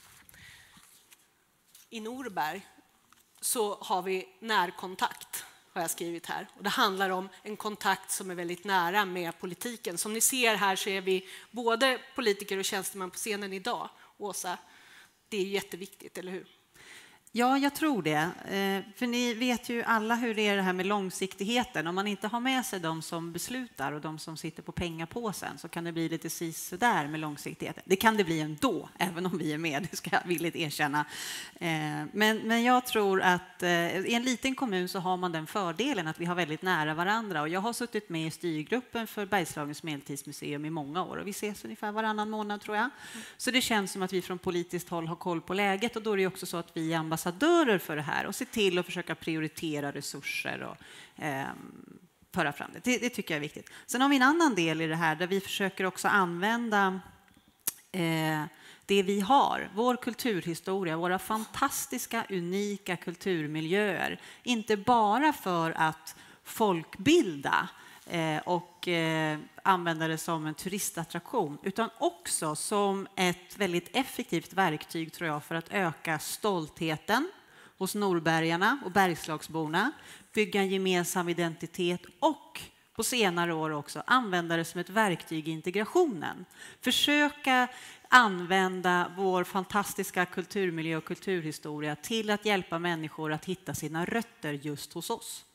I Norberg så har vi närkontakt, har jag skrivit här. Och det handlar om en kontakt som är väldigt nära med politiken. Som ni ser här så är vi både politiker och tjänstemän på scenen idag. Åsa, det är jätteviktigt, eller hur? Ja, jag tror det. För ni vet ju alla hur det är det här med långsiktigheten. Om man inte har med sig de som beslutar och de som sitter på pengapåsen så kan det bli lite sisådär med långsiktigheten. Det kan det bli ändå, även om vi är med, det ska jag villigt erkänna. Men, men jag tror att i en liten kommun så har man den fördelen att vi har väldigt nära varandra. Och jag har suttit med i styrgruppen för Bergslagens medeltidsmuseum i många år. Och vi ses ungefär varannan månad, tror jag. Så det känns som att vi från politiskt håll har koll på läget. Och då är det också så att vi är ambassadörer för det här och se till att försöka prioritera resurser och eh, föra fram det. det. Det tycker jag är viktigt. Sen har vi en annan del i det här där vi försöker också använda eh, det vi har, vår kulturhistoria, våra fantastiska, unika kulturmiljöer. Inte bara för att folkbilda eh, och eh, använda det som en turistattraktion, utan också som ett väldigt effektivt verktyg, tror jag, för att öka stoltheten hos norrbergarna och bergslagsborna, bygga en gemensam identitet och på senare år också använda det som ett verktyg i integrationen. Försöka använda vår fantastiska kulturmiljö och kulturhistoria till att hjälpa människor att hitta sina rötter just hos oss.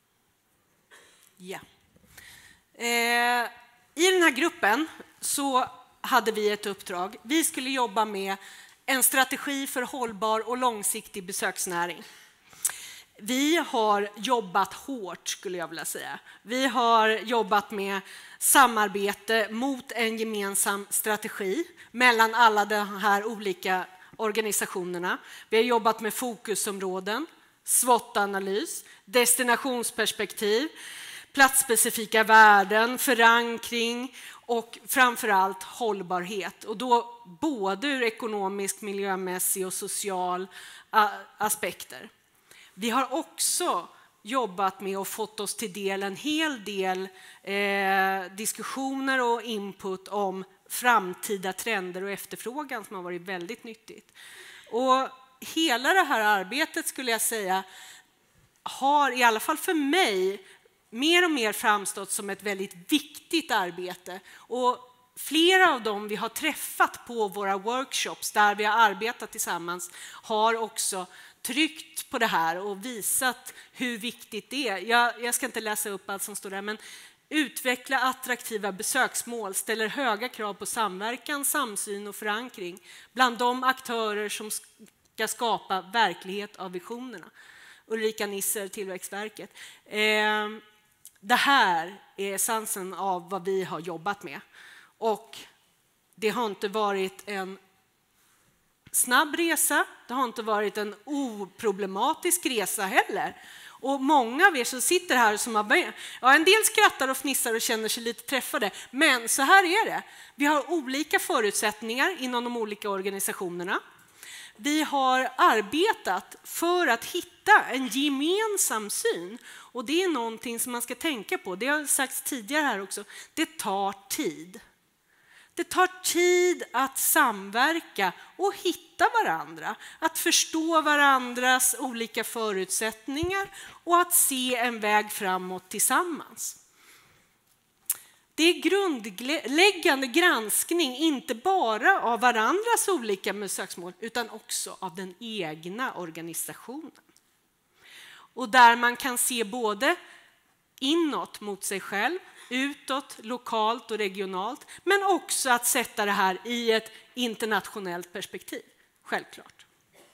Ja. Eh, I den här gruppen så hade vi ett uppdrag. Vi skulle jobba med en strategi för hållbar och långsiktig besöksnäring. Vi har jobbat hårt, skulle jag vilja säga. Vi har jobbat med samarbete mot en gemensam strategi mellan alla de här olika organisationerna. Vi har jobbat med fokusområden, SWOT-analys, destinationsperspektiv, platsspecifika värden, förankring och framförallt hållbarhet. Och då både ur ekonomisk, miljömässig och social aspekter. Vi har också jobbat med och fått oss till del en hel del eh, diskussioner och input om framtida trender och efterfrågan som har varit väldigt nyttigt. Och hela det här arbetet, skulle jag säga, har i alla fall för mig mer och mer framstått som ett väldigt viktigt arbete. Och flera av dem vi har träffat på våra workshops där vi har arbetat tillsammans har också tryckt på det här och visat hur viktigt det är. Jag, jag ska inte läsa upp allt som står där, men Utveckla attraktiva besöksmål ställer höga krav på samverkan, samsyn och förankring bland de aktörer som ska skapa verklighet av visionerna. Ulrika Nisser, Tillväxtverket. Eh, det här är essensen av vad vi har jobbat med. Och det har inte varit en snabb resa, det har inte varit en oproblematisk resa heller. Och många av er som sitter här som har börjat, ja, en del skrattar och fnissar och känner sig lite träffade, men så här är det. Vi har olika förutsättningar inom de olika organisationerna. Vi har arbetat för att hitta en gemensam syn, och det är någonting som man ska tänka på. Det har sagts tidigare här också, det tar tid. Det tar tid att samverka och hitta varandra, att förstå varandras olika förutsättningar och att se en väg framåt tillsammans. Det är grundläggande granskning, inte bara av varandras olika besöksmål, utan också av den egna organisationen. Och där man kan se både inåt mot sig själv, utåt, lokalt och regionalt, men också att sätta det här i ett internationellt perspektiv, självklart.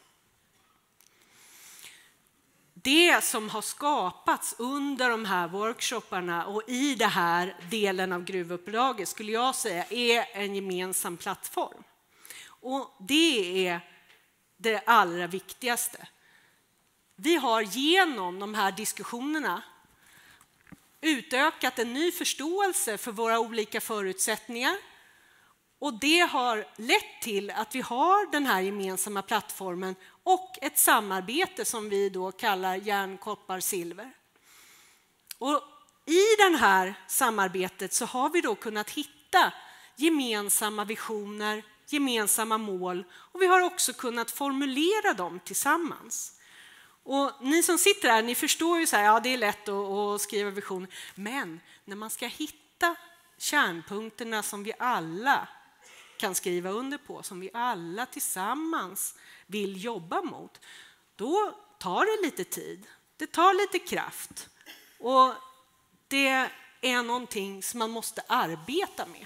Det som har skapats under de här workshopparna och i det här delen av gruvuppdraget skulle jag säga är en gemensam plattform. Och det är det allra viktigaste. Vi har genom de här diskussionerna utökat en ny förståelse för våra olika förutsättningar, och det har lett till att vi har den här gemensamma plattformen och ett samarbete som vi då kallar järn, koppar, silver. Och i det här samarbetet så har vi då kunnat hitta gemensamma visioner, gemensamma mål, och vi har också kunnat formulera dem tillsammans. Och ni som sitter här, ni förstår ju så här, ja, det är lätt att, att skriva visioner, men när man ska hitta kärnpunkterna som vi alla kan skriva under på, som vi alla tillsammans vill jobba mot, då tar det lite tid, det tar lite kraft, och det är någonting som man måste arbeta med.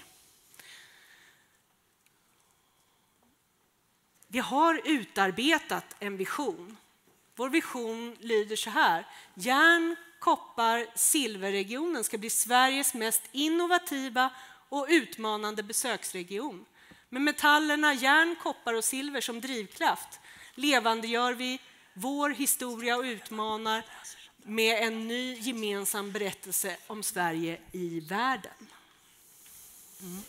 Vi har utarbetat en vision. Vår vision lyder så här: järn, koppar, silverregionen ska bli Sveriges mest innovativa och utmanande besöksregion. Med metallerna järn, koppar och silver som drivkraft levandegör vi vår historia och utmanar med en ny gemensam berättelse om Sverige i världen. Mm.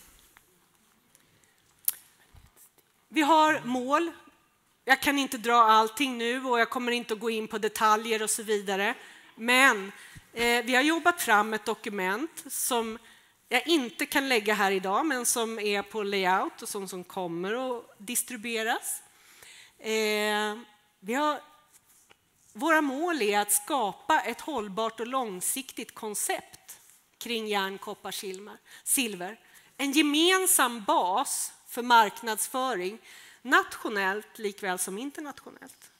Vi har mål. Jag kan inte dra allting nu och jag kommer inte att gå in på detaljer och så vidare. Men eh, vi har jobbat fram ett dokument som jag inte kan lägga här idag, men som är på layout och som, som kommer att distribueras. Eh, vi har, våra mål är att skapa ett hållbart och långsiktigt koncept kring järn, koppar, silver. En gemensam bas för marknadsföring, nationellt likväl som internationellt.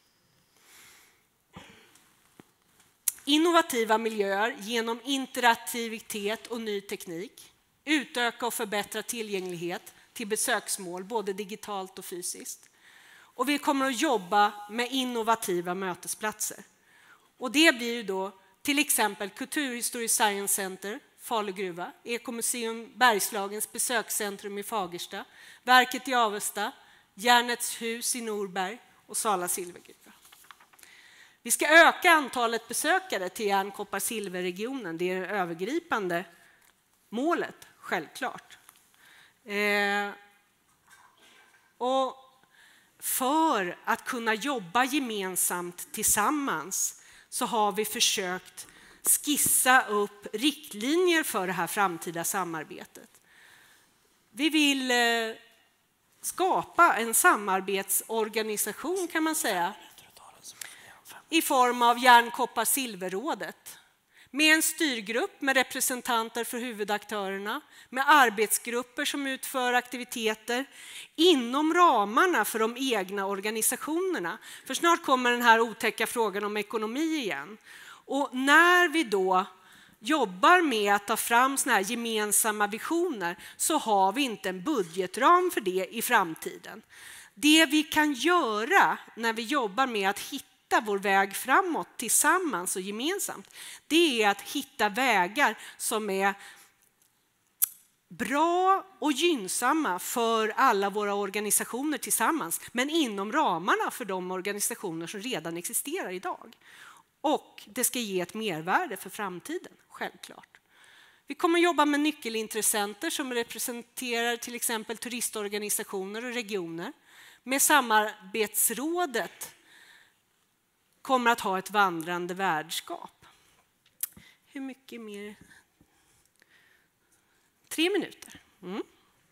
Innovativa miljöer genom interaktivitet och ny teknik. Utöka och förbättra tillgänglighet till besöksmål, både digitalt och fysiskt. Och vi kommer att jobba med innovativa mötesplatser. Och det blir ju då till exempel Kulturhistorisk Science Center, Falugruva, Ekomuseum Bergslagens besökscentrum i Fagersta, Verket i Avesta, Järnets hus i Norberg och Sala silvergruva. Vi ska öka antalet besökare till järn, koppar, silverregionen. Det är det övergripande målet, självklart. Eh, och för att kunna jobba gemensamt tillsammans så har vi försökt skissa upp riktlinjer för det här framtida samarbetet. Vi vill eh, skapa en samarbetsorganisation, kan man säga, i form av järn, koppar, silverrådet, med en styrgrupp med representanter för huvudaktörerna, med arbetsgrupper som utför aktiviteter inom ramarna för de egna organisationerna. För snart kommer den här otäcka frågan om ekonomi igen. Och när vi då jobbar med att ta fram såna här gemensamma visioner så har vi inte en budgetram för det i framtiden. Det vi kan göra när vi jobbar med att hitta vår väg framåt tillsammans och gemensamt, det är att hitta vägar som är bra och gynnsamma för alla våra organisationer tillsammans, men inom ramarna för de organisationer som redan existerar idag. Och det ska ge ett mervärde för framtiden, självklart. Vi kommer att jobba med nyckelintressenter som representerar till exempel turistorganisationer och regioner. Med samarbetsrådet kommer att ha ett vandrande värdskap. Hur mycket mer? Tre minuter. Mm.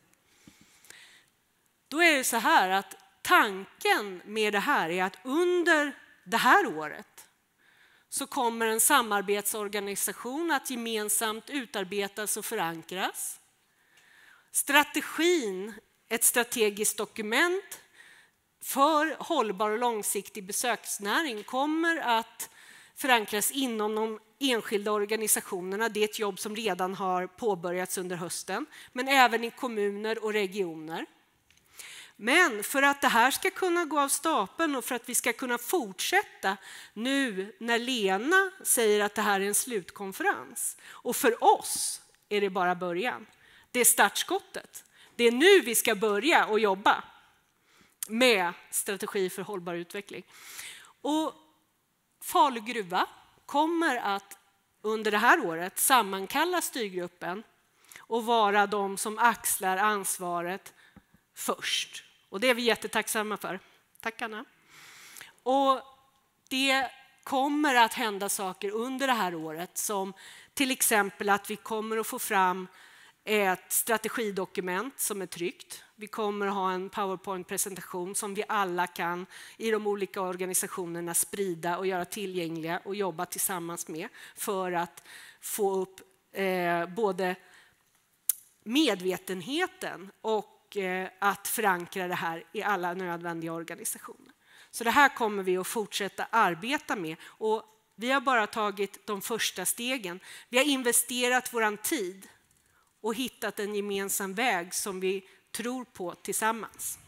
Då är det så här att tanken med det här är att under det här året så kommer en samarbetsorganisation att gemensamt utarbetas och förankras. Strategin, ett strategiskt dokument för hållbar och långsiktig besöksnäring, kommer att förankras inom de enskilda organisationerna. Det är ett jobb som redan har påbörjats under hösten, men även i kommuner och regioner. Men för att det här ska kunna gå av stapeln och för att vi ska kunna fortsätta nu när Lena säger att det här är en slutkonferens, och för oss är det bara början. Det är startskottet. Det är nu vi ska börja och jobba med strategi för hållbar utveckling. Och Falu gruva kommer att under det här året sammankalla styrgruppen och vara de som axlar ansvaret först. Och det är vi jättetacksamma för. Tack Anna. Och det kommer att hända saker under det här året, som till exempel att vi kommer att få fram ett strategidokument som är tryckt. Vi kommer att ha en PowerPoint-presentation som vi alla kan i de olika organisationerna sprida och göra tillgängliga och jobba tillsammans med för att få upp eh, både medvetenheten och eh, att förankra det här i alla nödvändiga organisationer. Så det här kommer vi att fortsätta arbeta med, och vi har bara tagit de första stegen. Vi har investerat våran tid och hittat en gemensam väg som vi tror på tillsammans.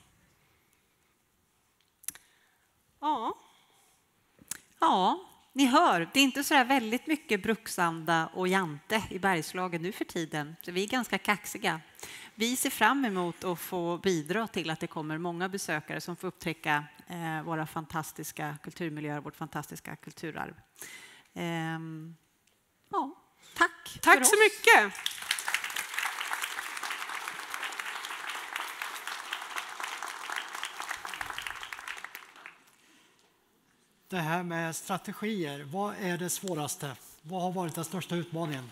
Ja. Ja, ni hör, det är inte så där väldigt mycket bruksanda och jante i Bergslagen nu för tiden. Så vi är ganska kaxiga. Vi ser fram emot att få bidra till att det kommer många besökare som får upptäcka eh, våra fantastiska kulturmiljöer, vårt fantastiska kulturarv. Eh, ja, tack. Tack så mycket. Det här med strategier, vad är det svåraste? Vad har varit den största utmaningen?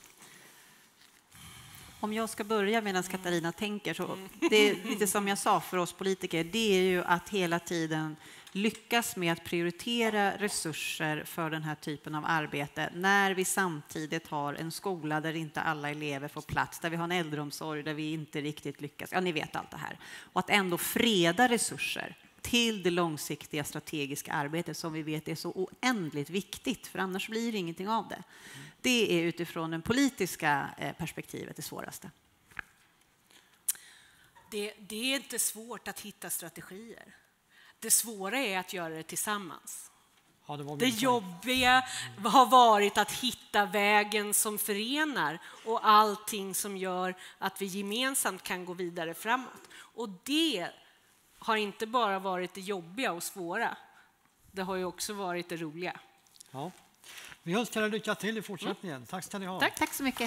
Om jag ska börja medan Katarina tänker, så det är lite som jag sa för oss politiker, det är ju att hela tiden lyckas med att prioritera resurser för den här typen av arbete när vi samtidigt har en skola där inte alla elever får plats, där vi har en äldreomsorg där vi inte riktigt lyckas. Ja, ni vet allt det här. Och att ändå freda resurser till det långsiktiga strategiska arbetet som vi vet är så oändligt viktigt, för annars blir det ingenting av det. Det är utifrån det politiska perspektivet det svåraste. Det, det är inte svårt att hitta strategier. Det svåra är att göra det tillsammans. Ja, det var det jobbiga har varit att hitta vägen som förenar och allting som gör att vi gemensamt kan gå vidare framåt. Och det har inte bara varit det jobbiga och svåra. Det har ju också varit det roliga. Ja. Vi önskar er lycka till i fortsättningen. Mm. Tack ska ni ha. Tack, tack så mycket.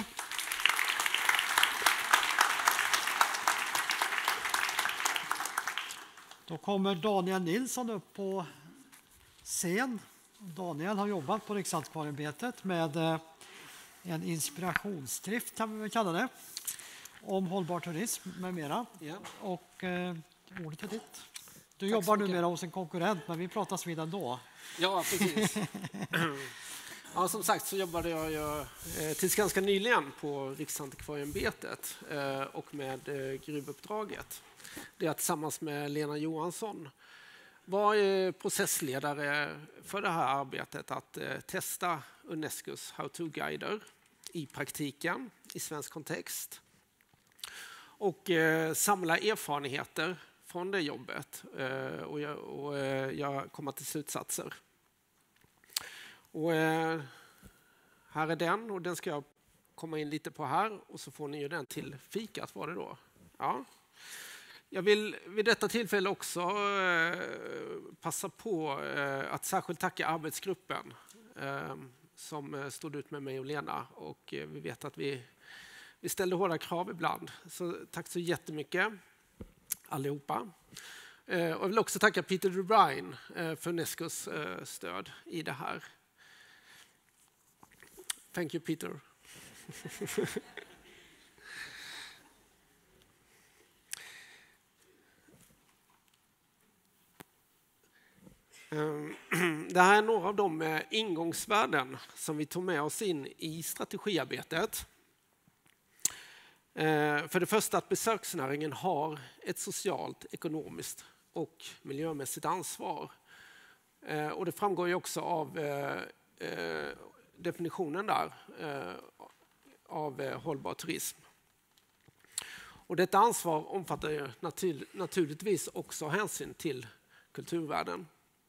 Då kommer Daniel Nilsson upp på scen. Daniel har jobbat på Riksantikvarieämbetet med en inspirationsskrift, kan vi väl kalla det, om hållbar turism med mera. Ja. Och eh, ordet är ditt. Du Tack jobbar numera hos en konkurrent, men vi pratas vid ändå. Ja, precis. Ja, som sagt så jobbade jag ju, eh, tills ganska nyligen på Riksantikvarieämbetet eh, och med eh, gruvuppdraget. Det är tillsammans med Lena Johansson var eh, processledare för det här arbetet att eh, testa Unescos how-to-guider i praktiken i svensk kontext och eh, samla erfarenheter från det jobbet eh, och, jag, och eh, jag kommer till slutsatser. Och, eh, här är den och den ska jag komma in lite på här och så får ni ju den till fikat var det då. Ja. Jag vill vid detta tillfälle också eh, passa på eh, att särskilt tacka arbetsgruppen eh, som stod ut med mig och Lena och eh, vi vet att vi, vi ställde hårda krav ibland. Så tack så jättemycket allihopa. Eh, och jag vill också tacka Peter DeBruyne eh, för Unescos eh, stöd i det här. Thank you Peter. Det här är några av de ingångsvärden som vi tog med oss in i strategiarbetet. För det första att besöksnäringen har ett socialt, ekonomiskt och miljömässigt ansvar. Och det framgår ju också av definitionen där av hållbar turism. Och detta ansvar omfattar ju natur, naturligtvis också hänsyn till kulturvärden.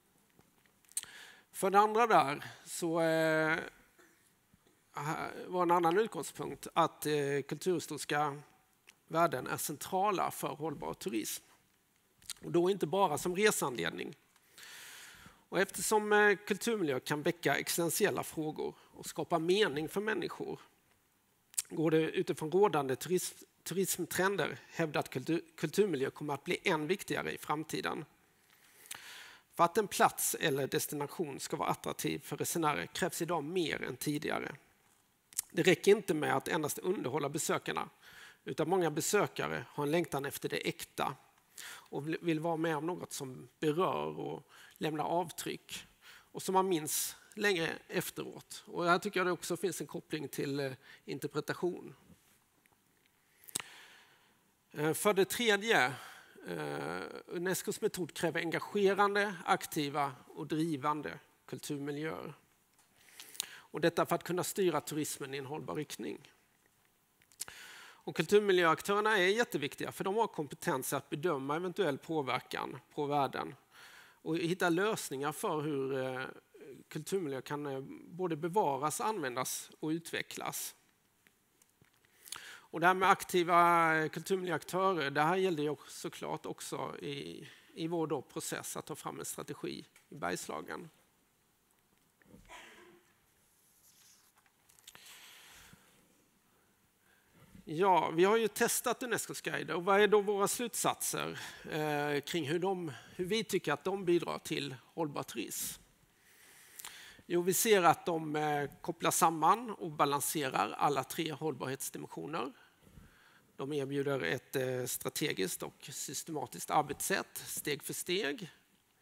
För det andra där så eh, var en annan utgångspunkt att eh, kulturhistoriska värden är centrala för hållbar turism. Och då inte bara som resanledning. Och eftersom eh, kulturmiljö kan väcka existentiella frågor och skapa mening för människor går det utifrån rådande turism, turismtrender hävda att kultur, kulturmiljö kommer att bli än viktigare i framtiden. För att en plats eller destination ska vara attraktiv för resenärer krävs idag mer än tidigare. Det räcker inte med att endast underhålla besökarna, utan många besökare har en längtan efter det äkta och vill vara med om något som berör och lämnar avtryck och som man minns länge efteråt. Och här tycker jag det också finns en koppling till interpretation. För det tredje, Uh, Unescos metod kräver engagerande, aktiva och drivande kulturmiljöer. Och detta för att kunna styra turismen i en hållbar riktning. Och kulturmiljöaktörerna är jätteviktiga för de har kompetens att bedöma eventuell påverkan på värden och hitta lösningar för hur uh, kulturmiljö kan uh, både bevaras, användas och utvecklas. Och det här med aktiva kulturmiljöaktörer, det här gällde ju såklart också i, i vår då process att ta fram en strategi i Bergslagen. Ja, vi har ju testat Unescos guider och vad är då våra slutsatser eh, kring hur, de, hur vi tycker att de bidrar till hållbar turism? Jo, vi ser att de eh, kopplar samman och balanserar alla tre hållbarhetsdimensioner. De erbjuder ett eh, strategiskt och systematiskt arbetssätt, steg för steg.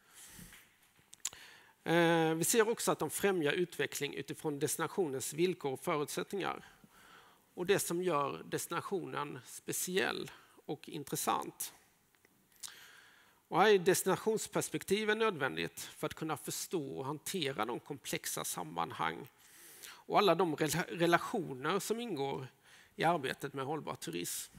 Eh, vi ser också att de främjar utveckling utifrån destinationens villkor och förutsättningar. Och det som gör destinationen speciell och intressant. Och här är destinationsperspektivet nödvändigt för att kunna förstå och hantera de komplexa sammanhang och alla de relationer som ingår i arbetet med hållbar turism.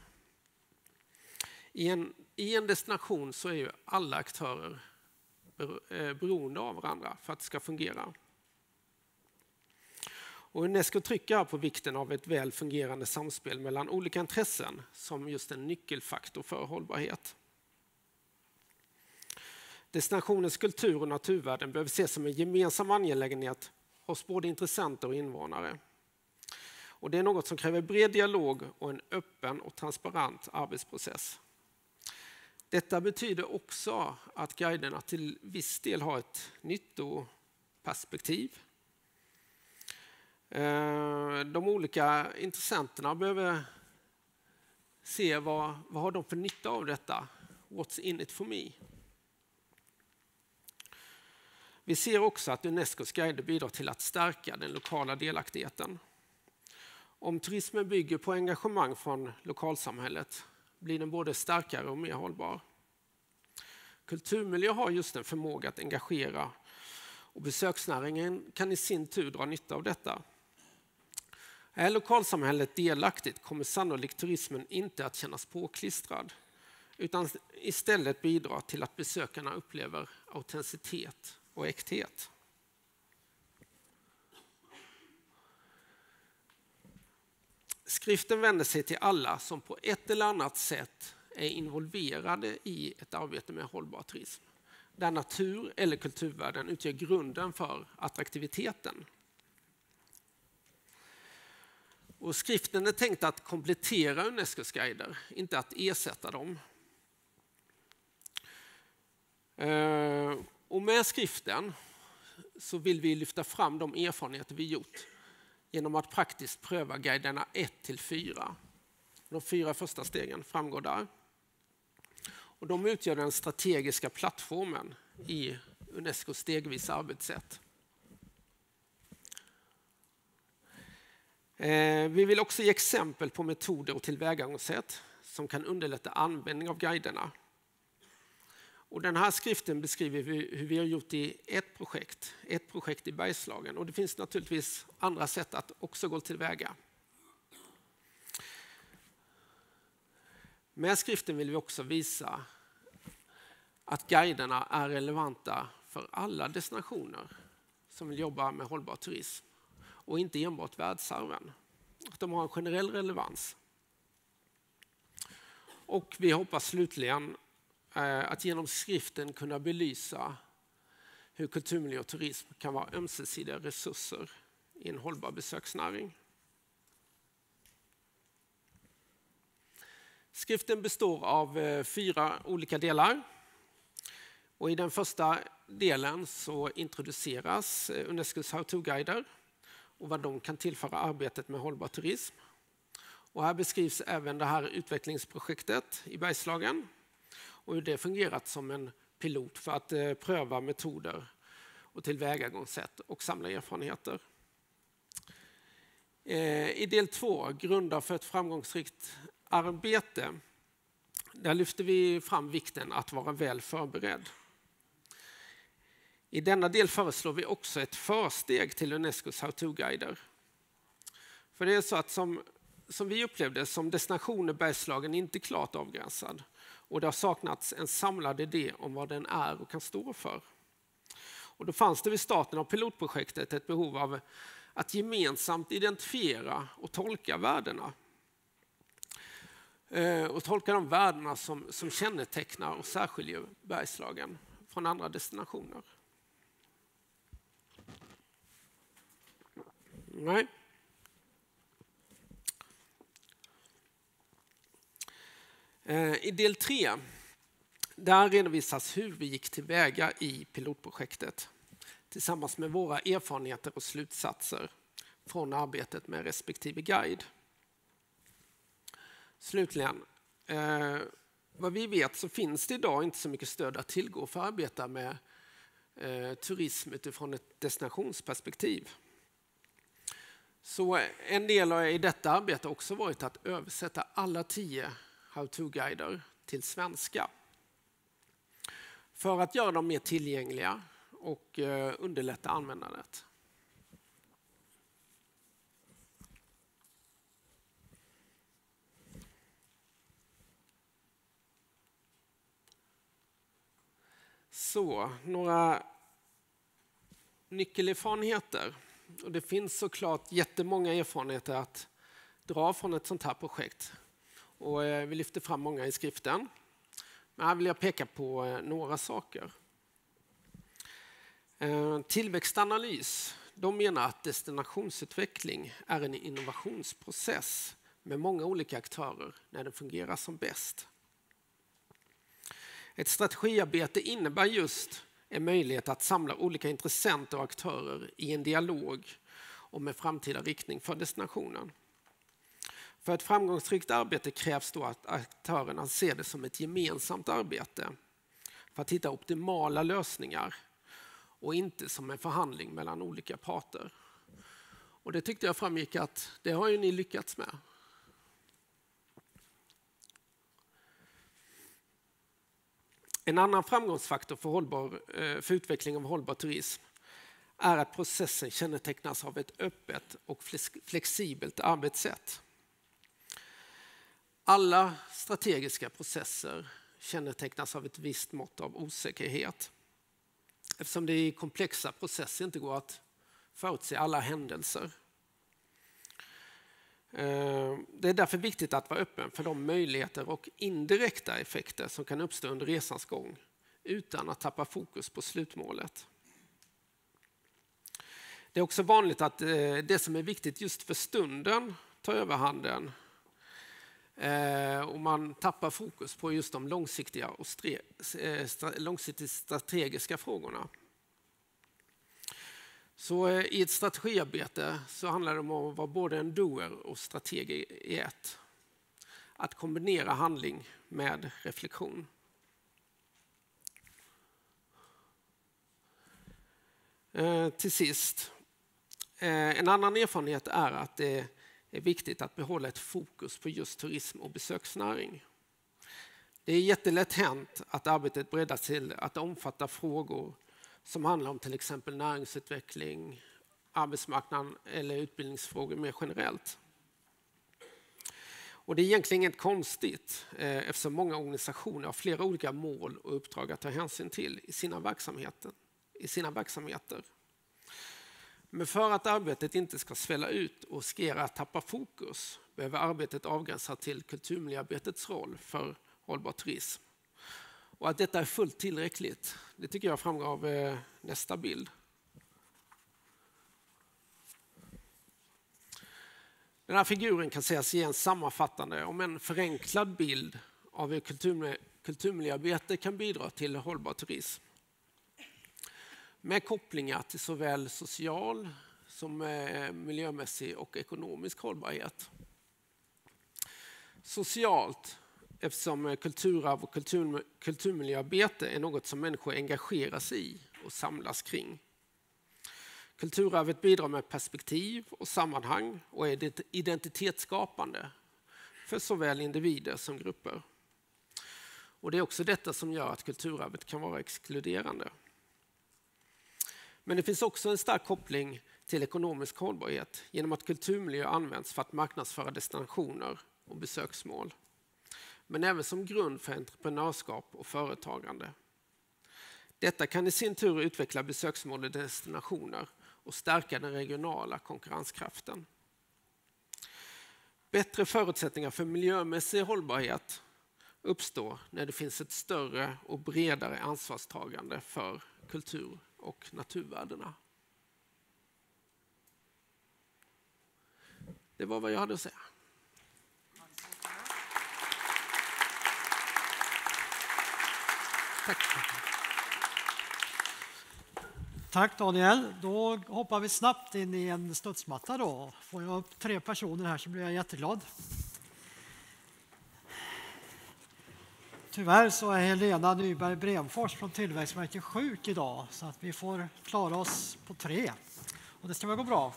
I en, i en destination så är ju alla aktörer beroende av varandra för att det ska fungera. Och Unesco trycker här på vikten av ett väl fungerande samspel mellan olika intressen som just en nyckelfaktor för hållbarhet. Destinationens kultur och naturvärden behöver ses som en gemensam angelägenhet hos både intressenter och invånare. Och det är något som kräver bred dialog och en öppen och transparent arbetsprocess. Detta betyder också att guiderna till viss del har ett nyttoperspektiv. De olika intressenterna behöver se vad, vad har de för nytta av detta. What's in it for me? Vi ser också att Unescos guider bidrar till att stärka den lokala delaktigheten. Om turismen bygger på engagemang från lokalsamhället blir den både starkare och mer hållbar. Kulturmiljö har just en förmåga att engagera och besöksnäringen kan i sin tur dra nytta av detta. Är lokalsamhället delaktigt kommer sannolikt turismen inte att kännas påklistrad, utan istället bidra till att besökarna upplever autenticitet och äkthet. Skriften vänder sig till alla som på ett eller annat sätt är involverade i ett arbete med hållbar turism, där natur eller kulturvärden utgör grunden för attraktiviteten. Och skriften är tänkt att komplettera Unescos guider, inte att ersätta dem. Och med skriften så vill vi lyfta fram de erfarenheter vi gjort genom att praktiskt pröva guiderna ett till fyra. De fyra första stegen framgår där. Och de utgör den strategiska plattformen i Unescos stegvisa arbetssätt. Vi vill också ge exempel på metoder och tillvägagångssätt som kan underlätta användning av guiderna. Och den här skriften beskriver hur vi har gjort i ett projekt, ett projekt i Bergslagen. Och det finns naturligtvis andra sätt att också gå tillväga. Med skriften vill vi också visa att guiderna är relevanta för alla destinationer som vill jobba med hållbar turism och inte enbart världsarven. Att de har en generell relevans. Och vi hoppas slutligen att genom skriften kunna belysa hur kulturmiljö och turism kan vara ömsesidiga resurser i en hållbar besöksnäring. Skriften består av fyra olika delar. Och i den första delen så introduceras Unescos how-to-guider och vad de kan tillföra arbetet med hållbar turism. Och här beskrivs även det här utvecklingsprojektet i Bergslagen och hur det fungerat som en pilot för att eh, pröva metoder och tillvägagångssätt och samla erfarenheter. Eh, I del två, grunder för ett framgångsrikt arbete, där lyfter vi fram vikten att vara väl förberedd. I denna del föreslår vi också ett försteg till Unescos how-to-guider. För det är så att som, som vi upplevde som destination är Bergslagen inte klart avgränsad. Och det har saknats en samlad idé om vad den är och kan stå för. Och då fanns det vid starten av pilotprojektet ett behov av att gemensamt identifiera och tolka värdena. Och tolka de värdena som, som kännetecknar och särskiljer Bergslagen från andra destinationer. Nej. I del tre, där redovisas hur vi gick tillväga i pilotprojektet tillsammans med våra erfarenheter och slutsatser från arbetet med respektive guide. Slutligen, eh, vad vi vet så finns det idag inte så mycket stöd att tillgå för att arbeta med eh, turism utifrån ett destinationsperspektiv. Så en del i detta arbete har också varit att översätta alla tio how-to-guider till svenska för att göra dem mer tillgängliga och eh, underlätta användandet. Så, några nyckelerfarenheter. Och det finns såklart jättemånga erfarenheter att dra från ett sånt här projekt. Och vi lyfter fram många i skriften. Men här vill jag peka på några saker. Tillväxtanalys. De menar att destinationsutveckling är en innovationsprocess med många olika aktörer när den fungerar som bäst. Ett strategiarbete innebär just en möjlighet att samla olika intressenter och aktörer i en dialog om en framtida riktning för destinationen. För ett framgångsrikt arbete krävs då att aktörerna ser det som ett gemensamt arbete för att hitta optimala lösningar och inte som en förhandling mellan olika parter. Och det tyckte jag framgick att det har ju ni lyckats med. En annan framgångsfaktor för, hållbar, för utveckling av hållbar turism är att processen kännetecknas av ett öppet och flexibelt arbetssätt. Alla strategiska processer kännetecknas av ett visst mått av osäkerhet. Eftersom det i komplexa processer inte går att förutse alla händelser. Det är därför viktigt att vara öppen för de möjligheter och indirekta effekter som kan uppstå under resans gång utan att tappa fokus på slutmålet. Det är också vanligt att det som är viktigt just för stunden tar överhanden och man tappar fokus på just de långsiktiga och långsiktigt strategiska frågorna. Så i ett strategiarbete så handlar det om att vara både en doer och strateg i ett. Att kombinera handling med reflektion. Till sist, en annan erfarenhet är att det är viktigt att behålla ett fokus på just turism och besöksnäring. Det är jättelätt hänt att arbetet breddas till att omfatta frågor som handlar om till exempel näringsutveckling, arbetsmarknad eller utbildningsfrågor mer generellt. Och det är egentligen inget konstigt eftersom många organisationer har flera olika mål och uppdrag att ta hänsyn till i sina verksamheter. I sina verksamheter. Men för att arbetet inte ska svälla ut och riskera att tappa fokus behöver arbetet avgränsas till kulturmiljöarbetets roll för hållbar turism. Och att detta är fullt tillräckligt, det tycker jag framgår av eh, nästa bild. Den här figuren kan sägas ge en sammanfattande om en förenklad bild av hur kulturmiljö, kulturmiljöarbete kan bidra till hållbar turism. Med kopplingar till såväl social som eh, miljömässig och ekonomisk hållbarhet. Socialt, eftersom kulturarv och kultur, kulturmiljöarbete är något som människor engagerar sig i och samlas kring. Kulturarvet bidrar med perspektiv och sammanhang och är identitetsskapande för såväl individer som grupper. Och det är också detta som gör att kulturarvet kan vara exkluderande. Men det finns också en stark koppling till ekonomisk hållbarhet genom att kulturmiljö används för att marknadsföra destinationer och besöksmål. Men även som grund för entreprenörskap och företagande. Detta kan i sin tur utveckla besöksmål och destinationer och stärka den regionala konkurrenskraften. Bättre förutsättningar för miljömässig hållbarhet uppstår när det finns ett större och bredare ansvarstagande för kultur- och naturvärdena. Det var vad jag hade att säga. Tack. Tack Daniel. Då hoppar vi snabbt in i en studsmatta då. Får jag upp tre personer här så blir jag jätteglad. Tyvärr så är Helena Nyberg Bremfors från Tillväxtverket sjuk idag så att vi får klara oss på tre. Och det ska väl gå bra.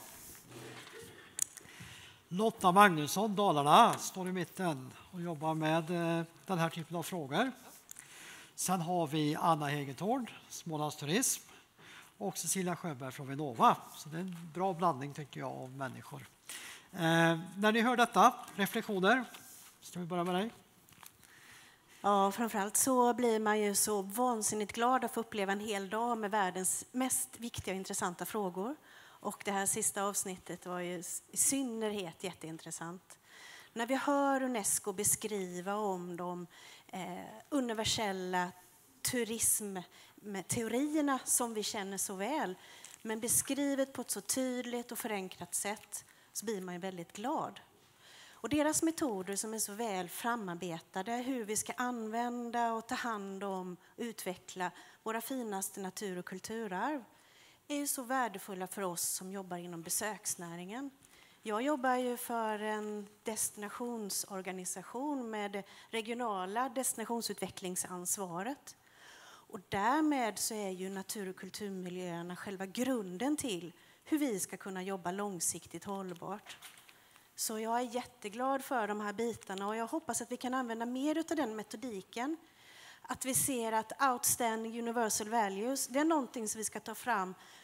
Lotta Magnusson, Dalarna, står i mitten och jobbar med den här typen av frågor. Sen har vi Anna Hegetord, Smålands Turism och Cecilia Sjöberg från Vinnova. Så det är en bra blandning tycker jag av människor. Eh, när ni hör detta, reflektioner, ska vi börja med dig? Ja, framförallt så blir man ju så vansinnigt glad att få uppleva en hel dag med världens mest viktiga och intressanta frågor. Och det här sista avsnittet var ju i synnerhet jätteintressant. När vi hör UNESCO beskriva om de eh, universella turismteorierna som vi känner så väl, men beskrivet på ett så tydligt och förenklat sätt, så blir man ju väldigt glad. Och deras metoder som är så väl framarbetade, hur vi ska använda och ta hand om och utveckla våra finaste natur- och kulturarv, är ju så värdefulla för oss som jobbar inom besöksnäringen. Jag jobbar ju för en destinationsorganisation med det regionala destinationsutvecklingsansvaret. Och därmed så är ju natur- och kulturmiljöerna själva grunden till hur vi ska kunna jobba långsiktigt hållbart. Så jag är jätteglad för de här bitarna och jag hoppas att vi kan använda mer av den metodiken. Att vi ser att outstanding universal values, det är någonting som vi ska ta fram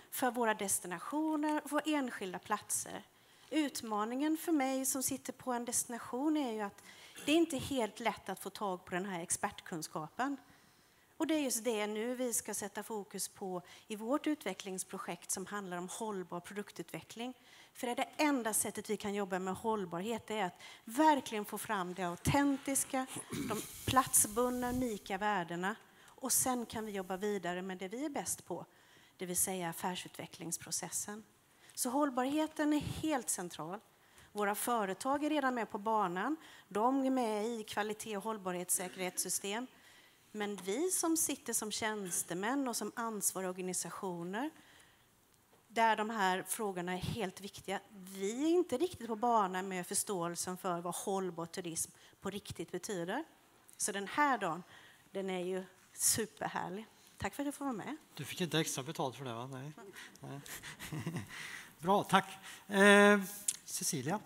för våra destinationer och våra enskilda platser. Utmaningen för mig som sitter på en destination är ju att det är inte helt lätt att få tag på den här expertkunskapen. Och det är just det nu vi ska sätta fokus på i vårt utvecklingsprojekt som handlar om hållbar produktutveckling. För det är det enda sättet vi kan jobba med hållbarhet, är att verkligen få fram det autentiska, de platsbundna, unika värdena. Och sen kan vi jobba vidare med det vi är bäst på, det vill säga affärsutvecklingsprocessen. Så hållbarheten är helt central. Våra företag är redan med på banan. De är med i kvalitet- och hållbarhetssäkerhetssystem. Men vi som sitter som tjänstemän och som ansvariga organisationer, där de här frågorna är helt viktiga, vi är inte riktigt på banan med förståelsen för vad hållbar turism på riktigt betyder. Så den här dagen, den är ju superhärlig. Tack för att jag får vara med. Du fick inte extra betalt för det, va? Nej. Nej. Bra, tack. Eh, Cecilia?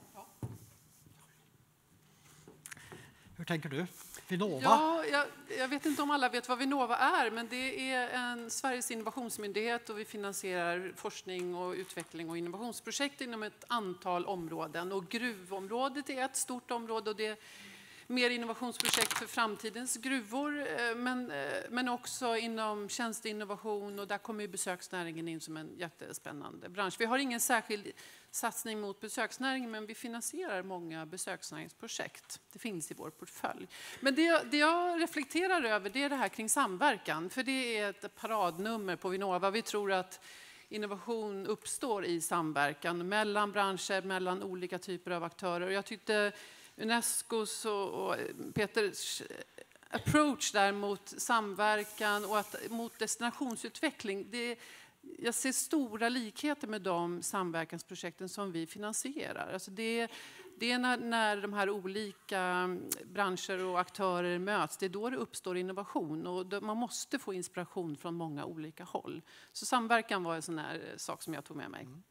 Hur tänker du? Vinnova? Ja, jag, jag vet inte om alla vet vad Vinnova är, men det är en Sveriges innovationsmyndighet och vi finansierar forskning och utveckling och innovationsprojekt inom ett antal områden. Och gruvområdet är ett stort område och det är mer innovationsprojekt för framtidens gruvor, men, men också inom tjänsteinnovation, och där kommer ju besöksnäringen in som en jättespännande bransch. Vi har ingen särskild satsning mot besöksnäringen, men vi finansierar många besöksnäringsprojekt. Det finns i vår portfölj. Men det, det jag reflekterar över, det är det här kring samverkan, för det är ett paradnummer på Vinnova. Vi tror att innovation uppstår i samverkan mellan branscher, mellan olika typer av aktörer. Och jag tyckte Unescos och Peters approach där mot samverkan och att, mot destinationsutveckling, det, jag ser stora likheter med de samverkansprojekten som vi finansierar. Alltså det, det är när, när de här olika branscher och aktörer möts, det är då det uppstår innovation, och då, man måste få inspiration från många olika håll. Så samverkan var en sån här sak som jag tog med mig. Mm.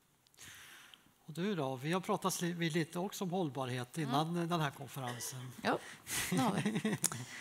Och du då? Vi har pratat lite också om hållbarhet innan mm. den här konferensen. Ja, det har vi.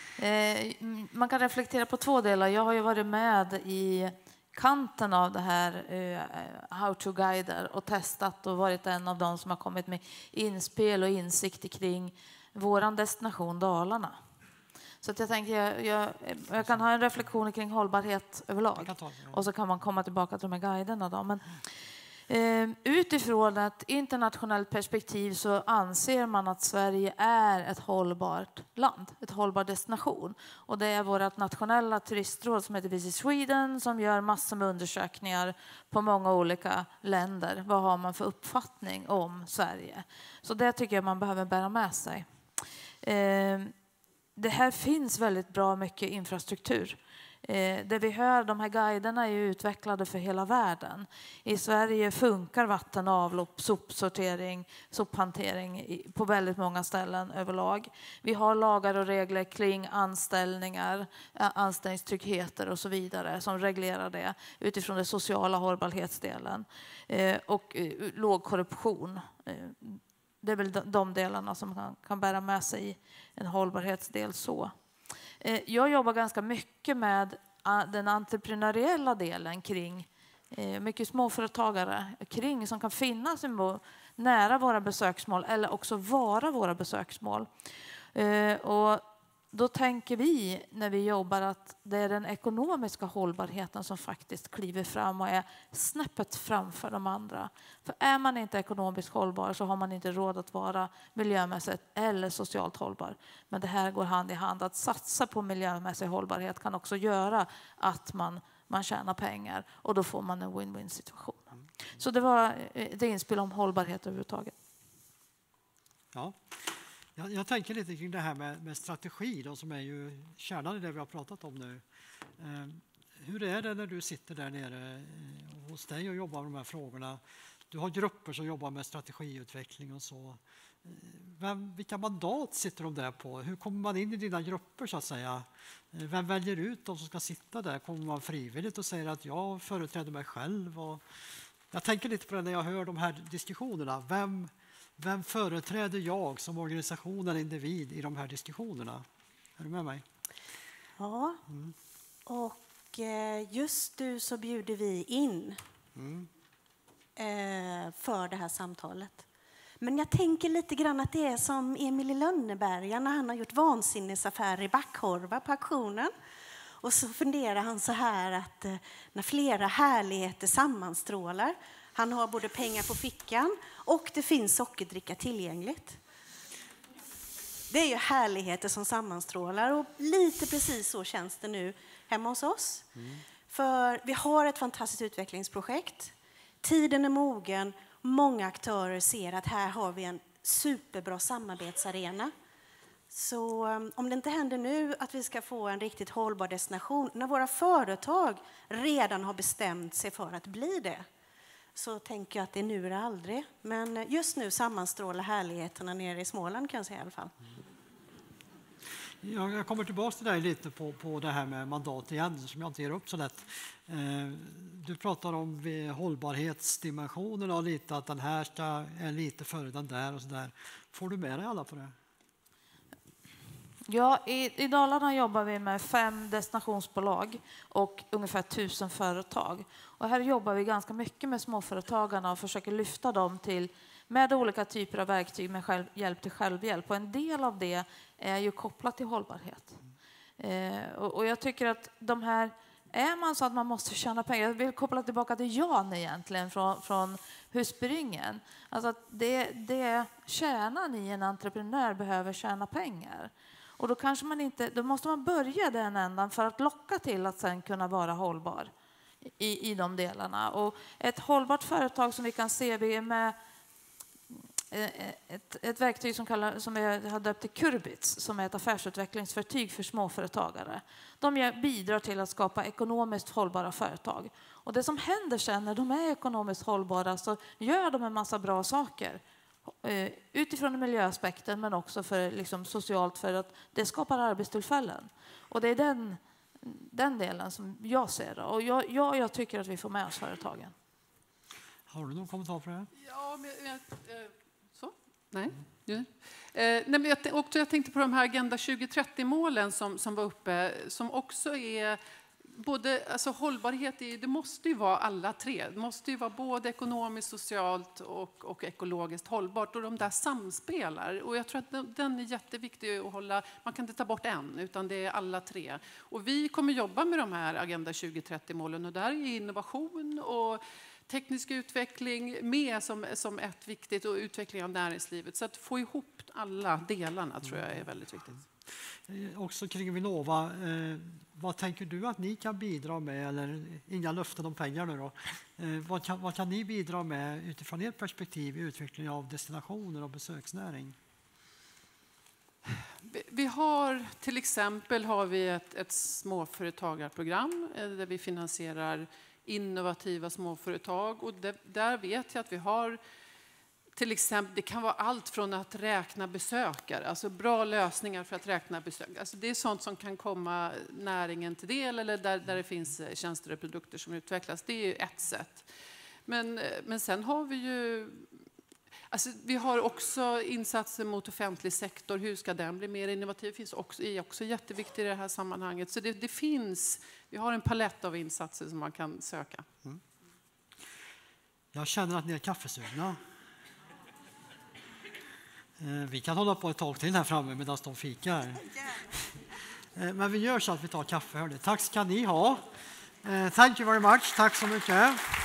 eh, man kan reflektera på två delar. Jag har ju varit med i kanten av det här eh, How to-guider och testat och varit en av dem som har kommit med inspel och insikter kring våran destination Dalarna. Så att jag tänker jag, jag, jag kan ha en reflektion kring hållbarhet överlag. Och så kan man komma tillbaka till de här guiderna då. Men, Eh, utifrån ett internationellt perspektiv så anser man att Sverige är ett hållbart land, ett hållbar destination. Och det är vårt nationella turistråd som heter Visit Sweden som gör massor med undersökningar på många olika länder. Vad har man för uppfattning om Sverige? Så det tycker jag man behöver bära med sig. Eh, det här finns väldigt bra mycket infrastruktur. Eh, det vi hör, de här guiderna är ju utvecklade för hela världen. I Sverige funkar vatten, avlopp, sopsortering, sophantering i, på väldigt många ställen överlag. Vi har lagar och regler kring anställningar, anställningstryggheter och så vidare som reglerar det utifrån den sociala hållbarhetsdelen. Eh, och eh, låg korruption. Eh, det är väl de, de delarna som kan, kan bära med sig en hållbarhetsdel så. Jag jobbar ganska mycket med den entreprenöriella delen kring mycket småföretagare kring som kan finnas nära våra besöksmål eller också vara våra besöksmål. Och då tänker vi när vi jobbar att det är den ekonomiska hållbarheten som faktiskt kliver fram och är snäppet framför de andra. För är man inte ekonomiskt hållbar så har man inte råd att vara miljömässigt eller socialt hållbar. Men det här går hand i hand. Att satsa på miljömässig hållbarhet kan också göra att man, man tjänar pengar och då får man en win-win situation. Så det var ett inspel om hållbarhet överhuvudtaget. Ja. Jag, jag tänker lite kring det här med, med strategi då, som är ju kärnan i det vi har pratat om nu. Eh, hur är det när du sitter där nere eh, hos dig och jobbar med de här frågorna? Du har grupper som jobbar med strategiutveckling och så. Eh, vem, vilka mandat sitter de där på? Hur kommer man in i dina grupper så att säga? Eh, vem väljer ut de som ska sitta där? Kommer man frivilligt och säger att jag företräder mig själv? Och jag tänker lite på det när jag hör de här diskussionerna. Vem Vem företräder jag som organisation eller individ i de här diskussionerna? Är du med mig? Ja, mm. och just nu så bjuder vi in Mm. eh, för det här samtalet. Men jag tänker lite grann att det är som Emil i Lönneberga när han har gjort vansinnesaffärer i Backhorva på auktionen. Och så funderar han så här att eh, när flera härligheter sammanstrålar, han har både pengar på fickan och det finns sockerdricka tillgängligt. Det är ju härligheter som sammanstrålar och lite precis så känns det nu hemma hos oss. Mm. För vi har ett fantastiskt utvecklingsprojekt. Tiden är mogen. Många aktörer ser att här har vi en superbra samarbetsarena. Så om det inte händer nu att vi ska få en riktigt hållbar destination, när våra företag redan har bestämt sig för att bli det, så tänker jag att det är nu eller aldrig. Men just nu sammanstrålar härligheterna nere i Småland, kan jag säga i alla fall. Jag, jag kommer tillbaka till dig lite på, på det här med mandat igen, som jag inte ger upp så lätt. Eh, du pratar om hållbarhetsdimensionen och lite att den här ska, är lite före den där och så där. Får du med dig alla på det? Ja, i, i Dalarna jobbar vi med fem destinationsbolag och ungefär tusen företag. Och här jobbar vi ganska mycket med småföretagarna och försöker lyfta dem till med olika typer av verktyg med själv, hjälp till självhjälp. Och en del av det är ju kopplat till hållbarhet. Eh, och, och jag tycker att de här, är man så att man måste tjäna pengar, jag vill koppla tillbaka till Jan egentligen från, från Husbyringen. Alltså att det, det kärnan i en entreprenör behöver tjäna pengar. Och då kanske man inte, då måste man börja den ändan för att locka till att sen kunna vara hållbar i, i de delarna. Och ett hållbart företag som vi kan se, vi är med ett, ett verktyg som, kallar, som jag har döpt till Kurbits, som är ett affärsutvecklingsverktyg för småföretagare. De bidrar till att skapa ekonomiskt hållbara företag. Och det som händer sen när de är ekonomiskt hållbara, så gör de en massa bra saker. Utifrån miljöaspekten, men också för liksom socialt, för att det skapar arbetstillfällen. Och det är den, den delen som jag ser. Och jag, jag, jag tycker att vi får med oss företagen. Har du någon kommentar på det? Ja, men, jag, eh, så? Nej. Ja. Eh, nej men jag, också, jag tänkte på de här Agenda tjugo trettio-målen som, som var uppe, som också är både, alltså hållbarhet, är, det måste ju vara alla tre. Det måste ju vara både ekonomiskt, socialt och, och ekologiskt hållbart. Och de där samspelar. Och jag tror att den, den är jätteviktig att hålla. Man kan inte ta bort en, utan det är alla tre. Och vi kommer jobba med de här Agenda tjugo trettio-målen. Och där är innovation och teknisk utveckling med som, som ett viktigt, och utveckling av näringslivet. Så att få ihop alla delarna tror jag är väldigt viktigt. Också kring Vinnova, eh, vad tänker du att ni kan bidra med, eller inga löften om pengar nu då, eh, vad, kan, vad kan ni bidra med utifrån ert perspektiv i utvecklingen av destinationer och besöksnäring? Vi, vi har till exempel har vi ett, ett småföretagarprogram eh, där vi finansierar innovativa småföretag, och det, där vet jag att vi har till exempel, det kan vara allt från att räkna besökare, alltså bra lösningar för att räkna besökare. Alltså det är sånt som kan komma näringen till del, eller där, där det finns tjänster och produkter som utvecklas. Det är ju ett sätt. Men, men sen har vi ju, alltså vi har också insatser mot offentlig sektor. Hur ska den bli mer innovativ? Det finns också, är också jätteviktigt i det här sammanhanget. Så det, det finns, vi har en palett av insatser som man kan söka. Mm. Jag känner att ni är kaffesugna. Vi kan hålla på ett tag till här framme medan de fikar. Men vi gör så att vi tar kaffe. Hörde. Tack ska ni ha. Thank you very much. Tack så mycket.